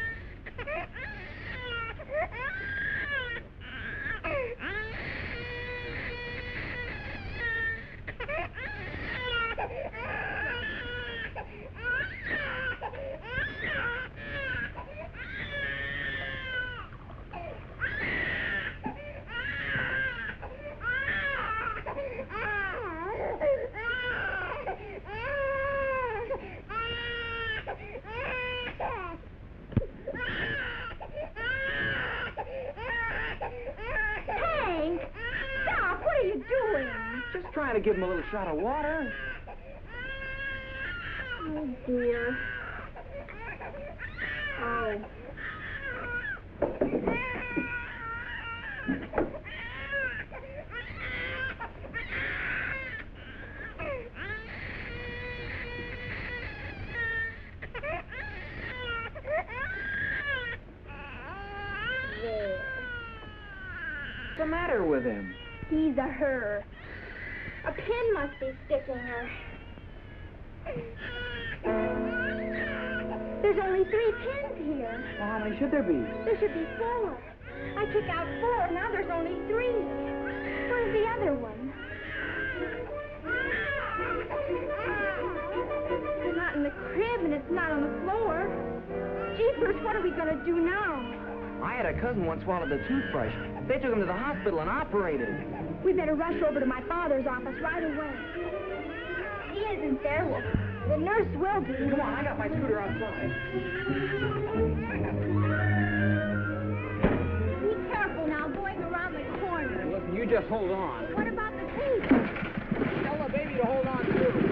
Hank! Stop! What are you doing? Just trying to give him a little shot of water. Oh, dear. Oh. What's the matter with him? He's a her. A pin must be sticking her. There's only three pins here. Well, how many should there be? There should be four. I took out four, now there's only three. Where's the other one? It's not in the crib and it's not on the floor. Jeepers, what are we going to do now? I had a cousin once swallowed a toothbrush. They took him to the hospital and operated. We better rush over to my father's office right away. He isn't there. Well, the nurse will be. Come on, I got my scooter outside. Be careful now, going around the corner. Listen, you just hold on. What about the baby? Tell the baby to hold on, too.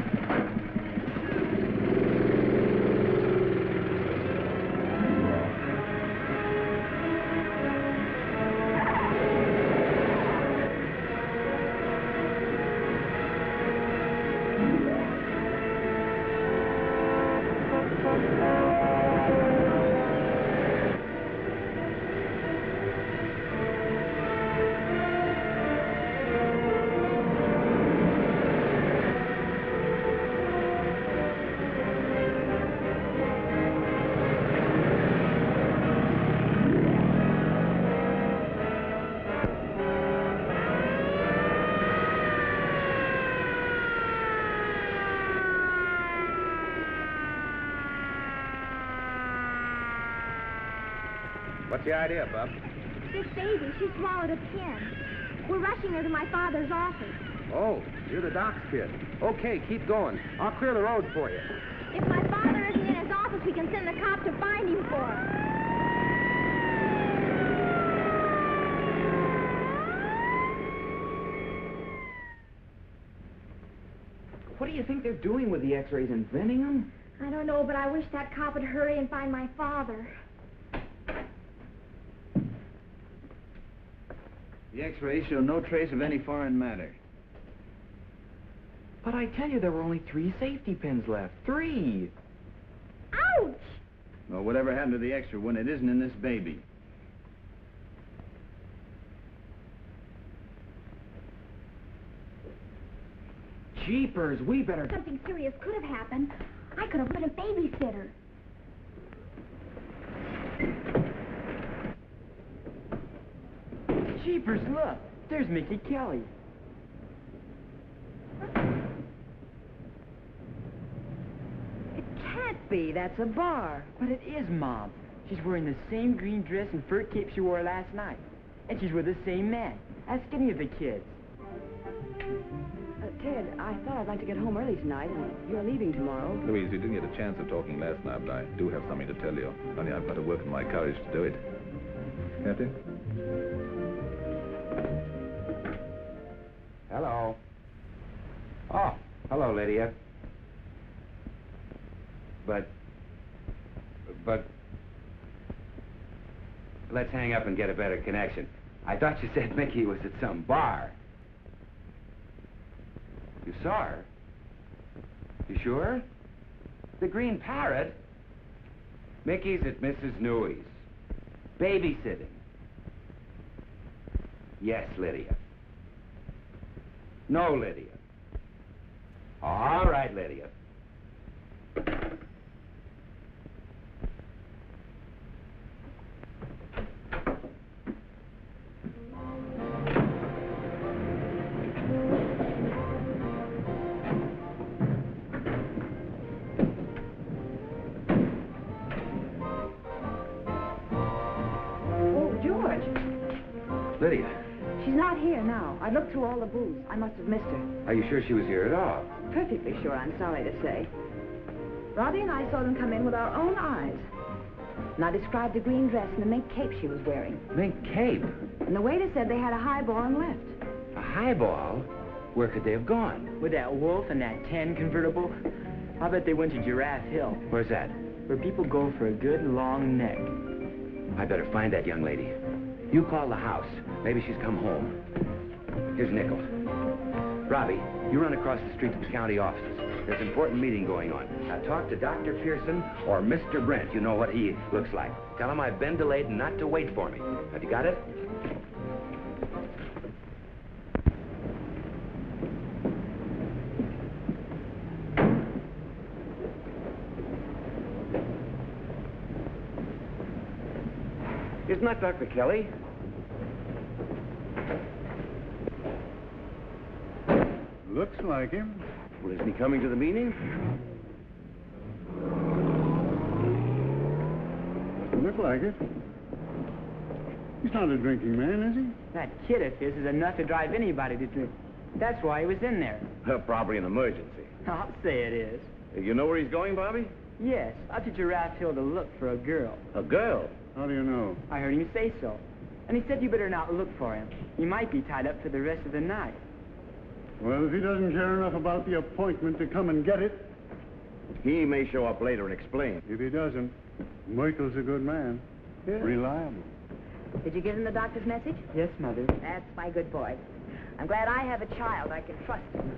What's the idea, Bub? This baby, she swallowed a pin. We're rushing her to my father's office. Oh, you're the doc's kid. Okay, keep going. I'll clear the road for you. If my father isn't in his office, we can send the cop to find him for us. What do you think they're doing with the x-rays, inventing them? I don't know, but I wish that cop would hurry and find my father. The x-rays show no trace of any foreign matter. But I tell you, there were only three safety pins left. Three! Ouch! Well, whatever happened to the extra one, it isn't in this baby. Jeepers, we better... Something serious could have happened. I could have been a babysitter. Jeepers, look. There's Mickey Kelly. It can't be. That's a bar. But it is, Mom. She's wearing the same green dress and fur cape she wore last night. And she's with the same man. Ask any of the kids. Uh, Ted, I thought I'd like to get home early tonight, and you're leaving tomorrow. Louise, you didn't get a chance of talking last night, but I do have something to tell you. Only I've got to work in my courage to do it. Captain? Hello. Oh, hello, Lydia. But... But... Let's hang up and get a better connection. I thought you said Mickey was at some bar. You saw her? You sure? The Green Parrot? Mickey's at Missus Newey's. Babysitting. Yes, Lydia. No, Lydia. All right, Lydia. Lydia. She's not here now. I looked through all the booths. I must have missed her. Are you sure she was here at all? Perfectly sure, I'm sorry to say. Robbie and I saw them come in with our own eyes. And I described the green dress and the mink cape she was wearing. Mink cape? And the waiter said they had a highball and left. A highball? Where could they have gone? With that wolf and that tan convertible, I bet they went to Giraffe Hill. Where's that? Where people go for a good long neck. I better find that young lady. You call the house. Maybe she's come home. Here's Nickel. Robbie, you run across the street to the county offices. There's an important meeting going on. Now talk to Doctor Pearson or Mister Brent. You know what he looks like. Tell him I've been delayed and not to wait for me. Have you got it? Isn't that Doctor Kelly? Looks like him. Well, isn't he coming to the meeting? Doesn't look like it. He's not a drinking man, is he? That kid of his is enough to drive anybody to drink. That's why he was in there. Uh, probably an emergency. I'll say it is. You know where he's going, Bobby? Yes, up to Giraffe Hill to look for a girl. A girl? How do you know? I heard him say so. And he said you better not look for him. He might be tied up for the rest of the night. Well, if he doesn't care enough about the appointment to come and get it... He may show up later and explain. If he doesn't, Michael's a good man. Yeah. Reliable. Did you give him the doctor's message? Yes, Mother. That's my good boy. I'm glad I have a child I can trust him.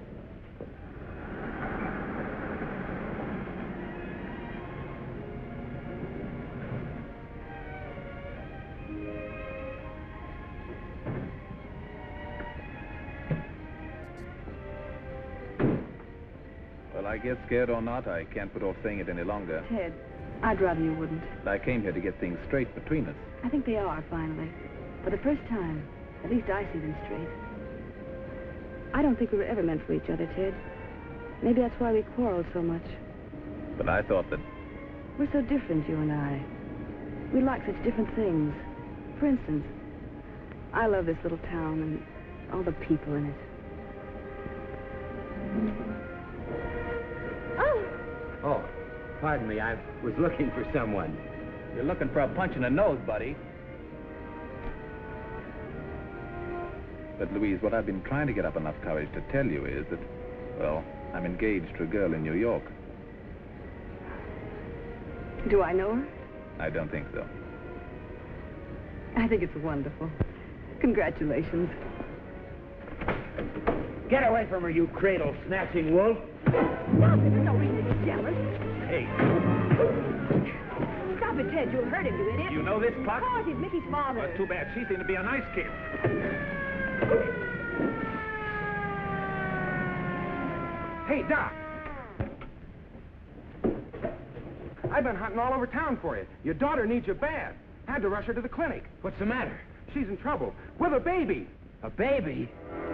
Well, I get scared or not, I can't put off saying it any longer. Ted, I'd rather you wouldn't. I came here to get things straight between us. I think they are, finally. For the first time, at least I see them straight. I don't think we were ever meant for each other, Ted. Maybe that's why we quarreled so much. But I thought that... We're so different, you and I. We like such different things. For instance, I love this little town and all the people in it. Oh! Oh, pardon me. I was looking for someone. You're looking for a punch in the nose, buddy. But, Louise, what I've been trying to get up enough courage to tell you is that, well, I'm engaged to a girl in New York. Do I know her? I don't think so. I think it's wonderful. Congratulations. Get away from her, you cradle-snatching wolf. Stop it. There's no reason to be jealous. Hey, Stop it, Ted. You'll hurt him, you idiot. you know this Of clock? course, he's Mickey's father. Well, too bad. She seemed to be a nice kid. Hey, Doc. I've been hunting all over town for you. Your daughter needs you bad. Had to rush her to the clinic. What's the matter? She's in trouble. With a baby. A baby?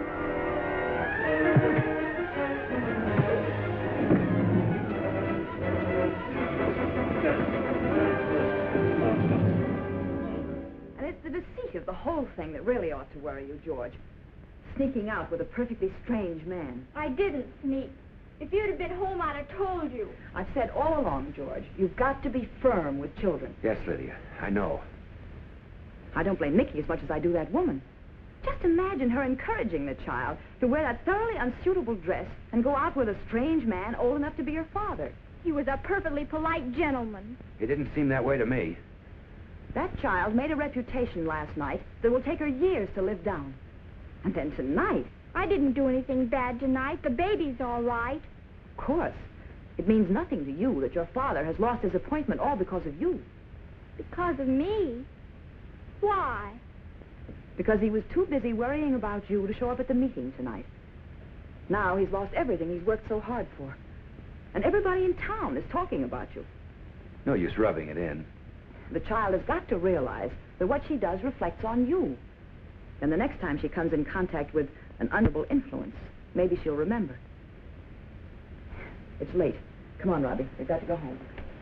And it's the deceit of the whole thing that really ought to worry you, George. Sneaking out with a perfectly strange man. I didn't sneak. If you'd have been home, I'd have told you. I've said all along, George, you've got to be firm with children. Yes, Lydia, I know. I don't blame Mickey as much as I do that woman. Just imagine her encouraging the child to wear that thoroughly unsuitable dress and go out with a strange man old enough to be her father. He was a perfectly polite gentleman. It didn't seem that way to me. That child made a reputation last night that will take her years to live down. And then tonight... I didn't do anything bad tonight. The baby's all right. Of course. It means nothing to you that your father has lost his appointment all because of you. Because of me? Why? Because he was too busy worrying about you to show up at the meeting tonight. Now he's lost everything he's worked so hard for. And everybody in town is talking about you. No use rubbing it in. The child has got to realize that what she does reflects on you. And the next time she comes in contact with an unable influence, maybe she'll remember. It's late. Come on, Robbie. We've got to go home.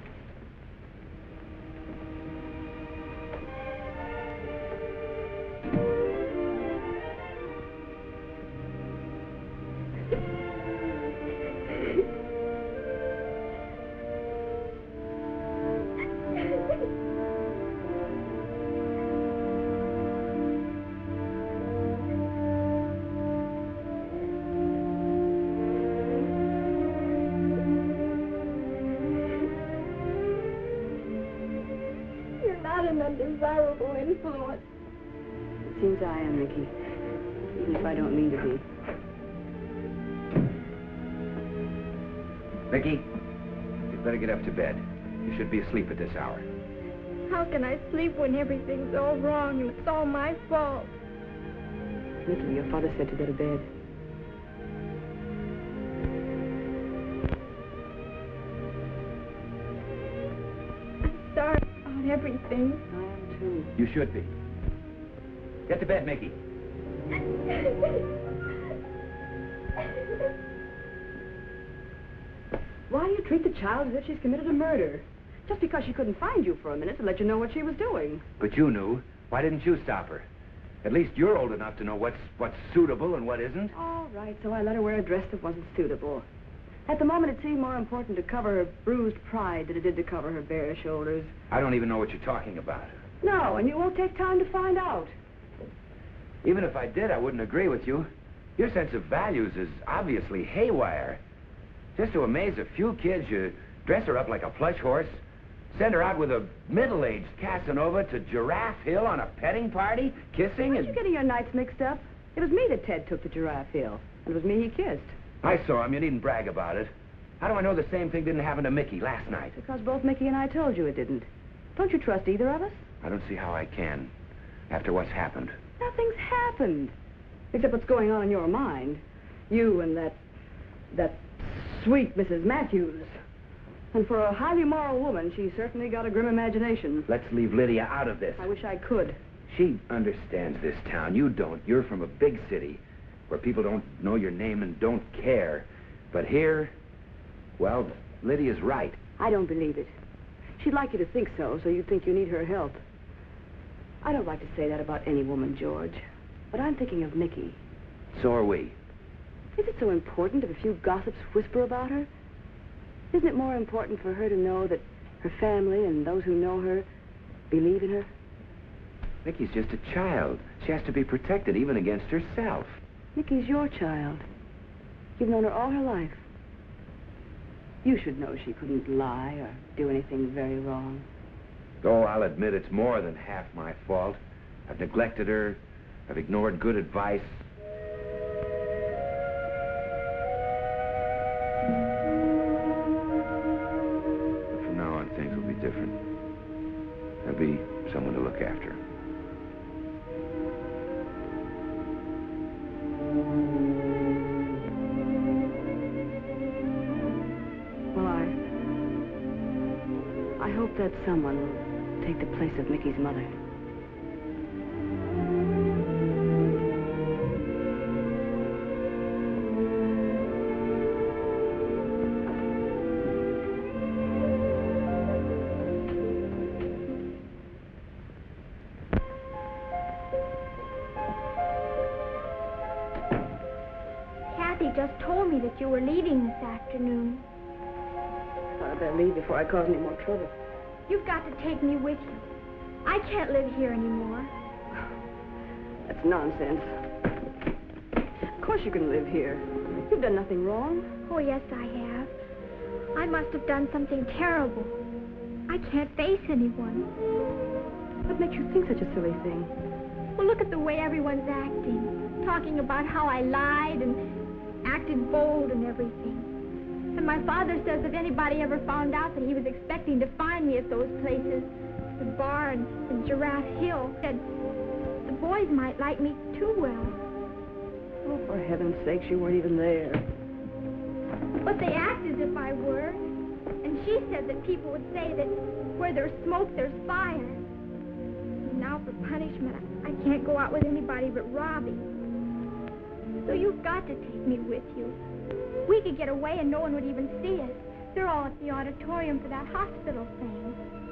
Undesirable influence. It seems I am, Mickey. Even if I don't mean to be. Mickey, you'd better get up to bed. You should be asleep at this hour. How can I sleep when everything's all wrong and it's all my fault? Mickey, your father said to go to bed. I'm sorry about everything. I am too. You should be. Get to bed, Mickey. Why do you treat the child as if she's committed a murder? Just because she couldn't find you for a minute to let you know what she was doing. But you knew. Why didn't you stop her? At least you're old enough to know what's what's suitable and what isn't. All right, so I let her wear a dress that wasn't suitable. At the moment, it seemed more important to cover her bruised pride than it did to cover her bare shoulders. I don't even know what you're talking about. No, and you won't take time to find out. Even if I did, I wouldn't agree with you. Your sense of values is obviously haywire. Just to amaze a few kids, you dress her up like a plush horse, send her out with a middle-aged Casanova to Giraffe Hill on a petting party, kissing Aren't and... you getting your nights mixed up? It was me that Ted took to Giraffe Hill, and it was me he kissed. I saw him. You needn't brag about it. How do I know the same thing didn't happen to Mickey last night? Because both Mickey and I told you it didn't. Don't you trust either of us? I don't see how I can, after what's happened. Nothing's happened, except what's going on in your mind. You and that, that sweet Missus Matthews. And for a highly moral woman, she's certainly got a grim imagination. Let's leave Lydia out of this. I wish I could. She understands this town. You don't. You're from a big city where people don't know your name and don't care. But here, well, Lydia's right. I don't believe it. She'd like you to think so, so you'd think you need her help. I don't like to say that about any woman, George, but I'm thinking of Mickey. So are we. Is it so important if a few gossips whisper about her? Isn't it more important for her to know that her family and those who know her believe in her? Mickey's just a child. She has to be protected even against herself. Mickey's your child. You've known her all her life. You should know she couldn't lie or do anything very wrong. Oh, I'll admit it's more than half my fault. I've neglected her, I've ignored good advice. But from now on, things will be different. There'll be someone to look after. Well, I... I hope that someone will take the place of Mickey's mother. Kathy just told me that you were leaving this afternoon. Thought I'd better leave before I cause any more trouble. You've got to take me with you. I can't live here anymore. That's nonsense. Of course you can live here. You've done nothing wrong. Oh, yes, I have. I must have done something terrible. I can't face anyone. What makes you think such a silly thing? Well, look at the way everyone's acting. Talking about how I lied and acted bold and everything. And my father says if anybody ever found out that he was expecting to find me at those places, the bar and, and Giraffe Hill, said the boys might like me too well. Oh, for heaven's sakes, you weren't even there. But they act as if I were. And she said that people would say that where there's smoke, there's fire. And now for punishment, I, I can't go out with anybody but Robbie. So you've got to take me with you. We could get away and no one would even see us. They're all at the auditorium for that hospital thing.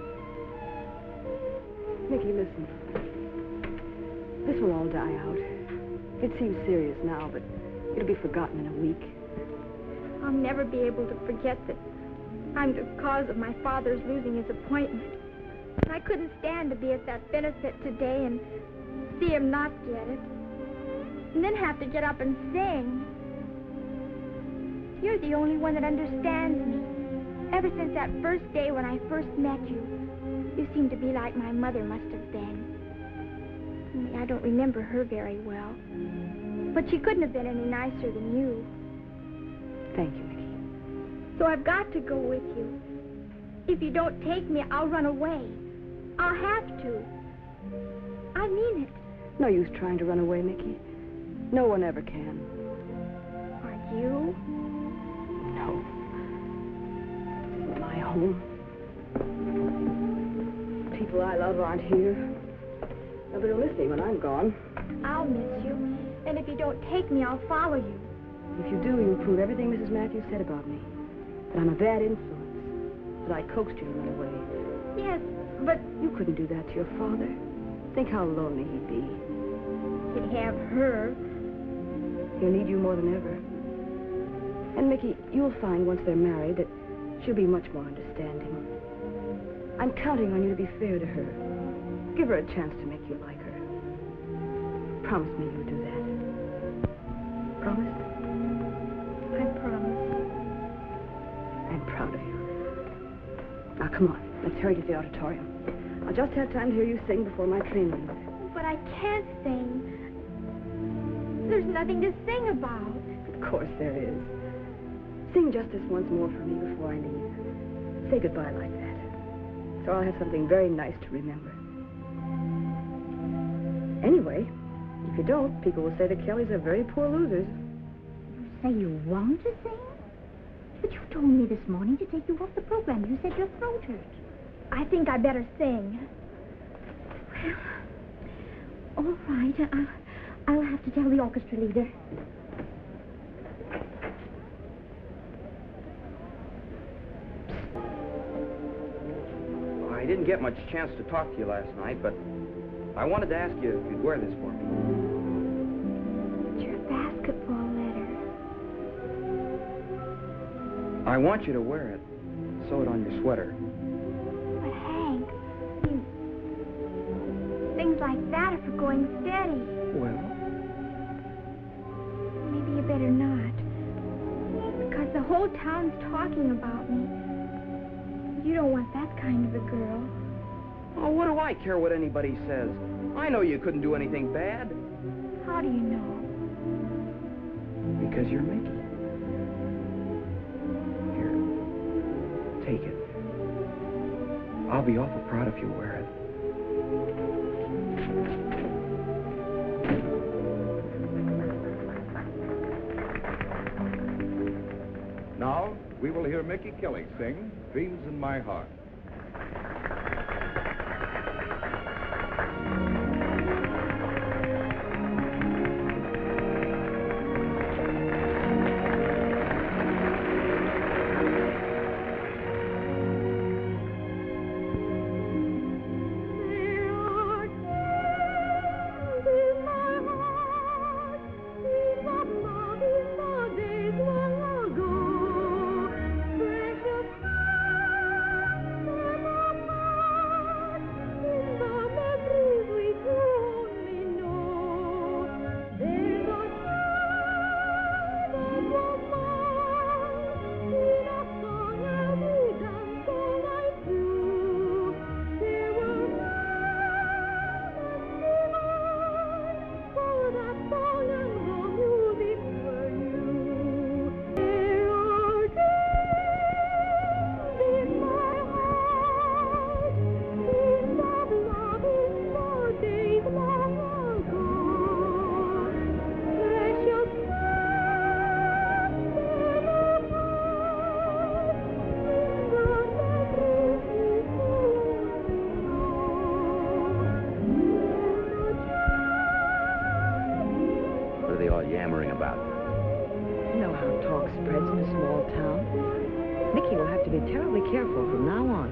Mickey, listen. This will all die out. It seems serious now, but it'll be forgotten in a week. I'll never be able to forget that I'm the cause of my father's losing his appointment. I couldn't stand to be at that benefit today and see him not get it. And then have to get up and sing. You're the only one that understands me. Ever since that first day when I first met you, you seem to be like my mother must have been. Only I don't remember her very well. But she couldn't have been any nicer than you. Thank you, Mickey. So I've got to go with you. If you don't take me, I'll run away. I'll have to. I mean it. No use trying to run away, Mickey. No one ever can. Aren't you? No. This is my home. People I love aren't here. Nobody will miss me when I'm gone. I'll miss you. And if you don't take me, I'll follow you. If you do, you'll prove everything Missus Matthews said about me. That I'm a bad influence. That I coaxed you to run away. Yes, but... You couldn't do that to your father. Think how lonely he'd be. He'd have her. He'll need you more than ever. And, Mickey, you'll find once they're married that she'll be much more understanding. I'm counting on you to be fair to her. Give her a chance to make you like her. Promise me you'll do that. Promise? I promise. I'm proud of you. Now, come on. Let's hurry to the auditorium. I'll just have time to hear you sing before my train leaves. But I can't sing. There's nothing to sing about. Of course there is. Sing just this once more for me before I leave. Say goodbye like that. So I'll have something very nice to remember. Anyway, if you don't, people will say the Kellys are very poor losers. You say you want to sing? But you told me this morning to take you off the program. You said your throat hurt. I think I better sing. Well, all right. I, I'll have to tell the orchestra leader. I didn't get much chance to talk to you last night, but I wanted to ask you if you'd wear this for me. It's your basketball letter. I want you to wear it. Sew it on your sweater. But Hank, you... things like that are for going steady. Well? Maybe you better not. Because the whole town's talking about me. You don't want that kind of a girl. Oh, what do I care what anybody says? I know you couldn't do anything bad. How do you know? Because you're Mickey. Here, take it. I'll be awful proud if you wear it. Now, we will hear Mickey Kelly sing Dreams in My Heart. Yammering about. You know how talk spreads in a small town. Mickey will have to be terribly careful from now on.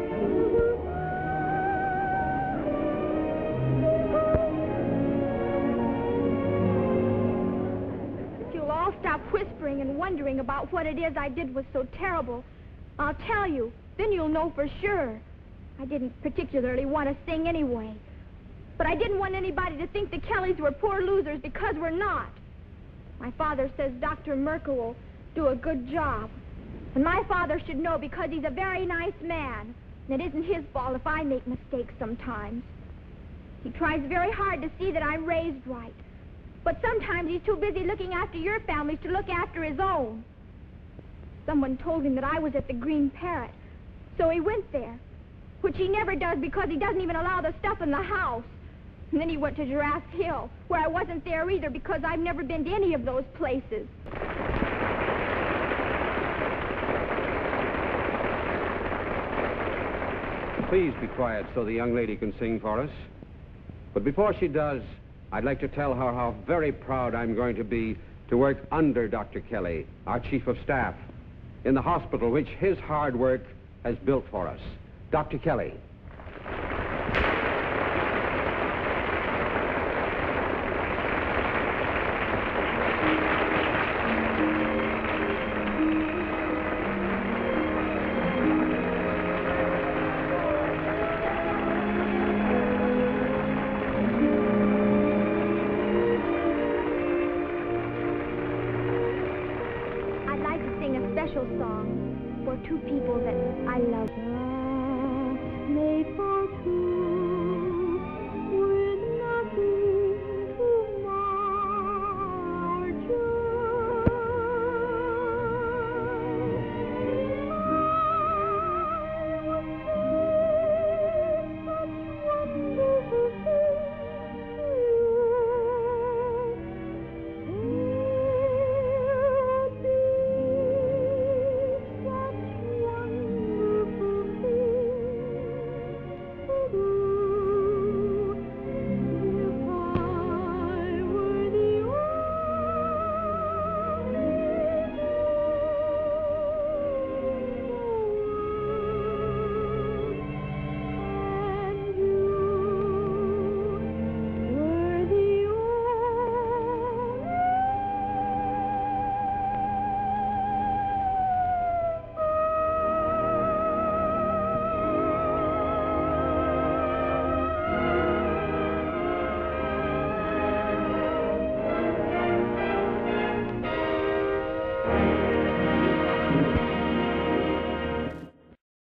If you'll all stop whispering and wondering about what it is I did was so terrible, I'll tell you. Then you'll know for sure. I didn't particularly want to sing anyway. But I didn't want anybody to think the Kellys were poor losers, because we're not. My father says Doctor Merkel will do a good job. And my father should know, because he's a very nice man. And it isn't his fault if I make mistakes sometimes. He tries very hard to see that I'm raised right. But sometimes he's too busy looking after your families to look after his own. Someone told him that I was at the Green Parrot. So he went there. Which he never does, because he doesn't even allow the stuff in the house. And then he went to Giraffe Hill, where I wasn't there either, because I've never been to any of those places. Please be quiet so the young lady can sing for us. But before she does, I'd like to tell her how very proud I'm going to be to work under Doctor Kelly, our Chief of Staff, in the hospital which his hard work has built for us. Doctor Kelly. Song for two people that I love. Made for